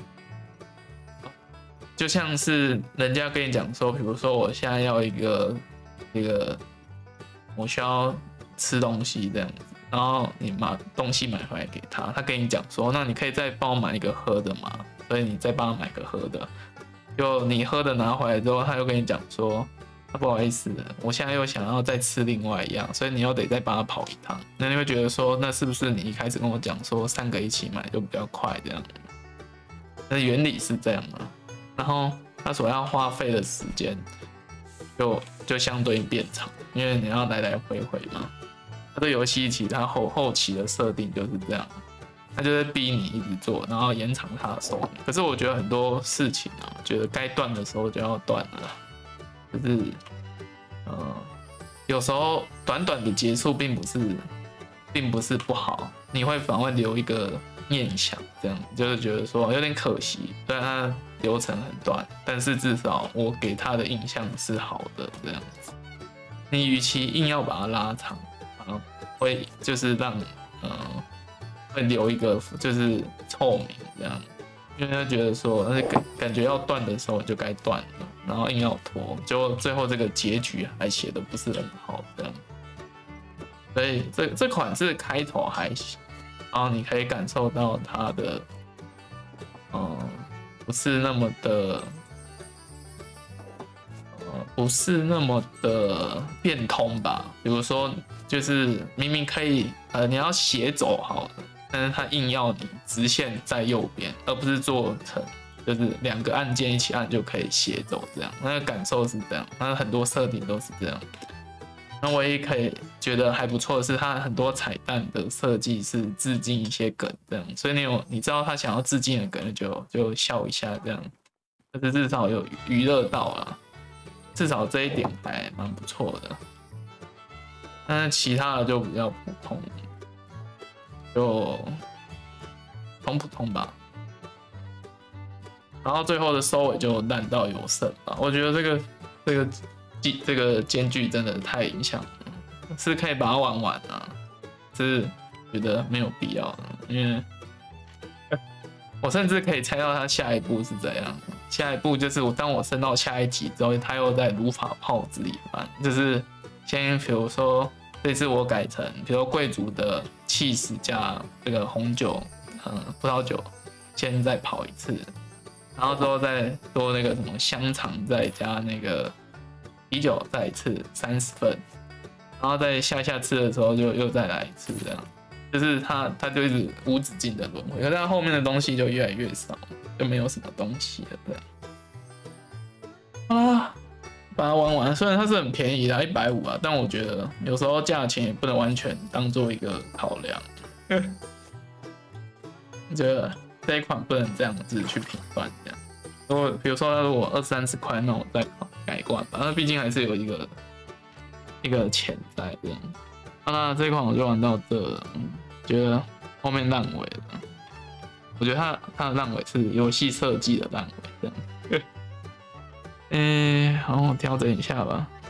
就像是人家跟你讲说，比如说我现在要一个一个，我需要吃东西这样子，然后你把东西买回来给他，他跟你讲说，那你可以再帮我买一个喝的嘛，所以你再帮他买个喝的。就你喝的拿回来之后，他又跟你讲说、啊，不好意思，我现在又想要再吃另外一样，所以你又得再帮他跑一趟。那你会觉得说，那是不是你一开始跟我讲说三个一起买就比较快这样？那原理是这样嘛？然后他所要花费的时间就就相对变长，因为你要来来回回嘛。他的游戏其他后后期的设定就是这样。他就是逼你一直做，然后延长他的寿命。可是我觉得很多事情啊，觉得该断的时候就要断了，就是，呃，有时候短短的结束并不是，并不是不好，你会反而留一个念想，这样就是觉得说有点可惜，虽然它流程很短，但是至少我给他的印象是好的，这样子。你与其硬要把它拉长，啊，会就是让，呃。会留一个就是臭名这样，因为他觉得说，而且感感觉要断的时候就该断了，然后硬要拖，结果最后这个结局还写的不是很好这样，所以这这款是开头还行，然后你可以感受到它的，嗯，不是那么的，呃，不是那么的变通吧，比如说就是明明可以，呃，你要斜走好了。但是他硬要你直线在右边，而不是做成就是两个按键一起按就可以斜走这样，那个感受是这样，那很多设定都是这样。那唯一可以觉得还不错的是，它很多彩蛋的设计是致敬一些梗这样，所以你有你知道他想要致敬的梗就就笑一下这样，但是至少有娱乐到啦，至少这一点还蛮不错的。但是其他的就比较普通。就普普通吧，然后最后的收尾就烂到有剩吧。我觉得这个这个这个间距真的太影响了，是可以把它玩完啊，是觉得没有必要的，因为我甚至可以猜到他下一步是怎样。下一步就是我当我升到下一级之后，他又在如法炮制一番，就是先比如说。这次我改成，比如说贵族的起司加这个红酒，嗯，葡萄酒，先再跑一次，然后之后再多那个什么香肠，再加那个啤酒，再一次三十分，然后在下下次的时候就又再来一次，这样，就是他他就一直无止境的轮回，可是他后面的东西就越来越少，就没有什么东西了，这样。啊。把它玩完，虽然它是很便宜的，一百五啊，但我觉得有时候价钱也不能完全当做一个考量。我觉得这一款不能这样子去评断，这样。如果比如说如果二三十块，那我再改观吧。那毕竟还是有一个一个钱在这样。啊、那这一款我就玩到这了，嗯、觉得后面烂尾了。我觉得它它的烂尾是游戏设计的烂尾，这样。嗯，好，调整一下吧。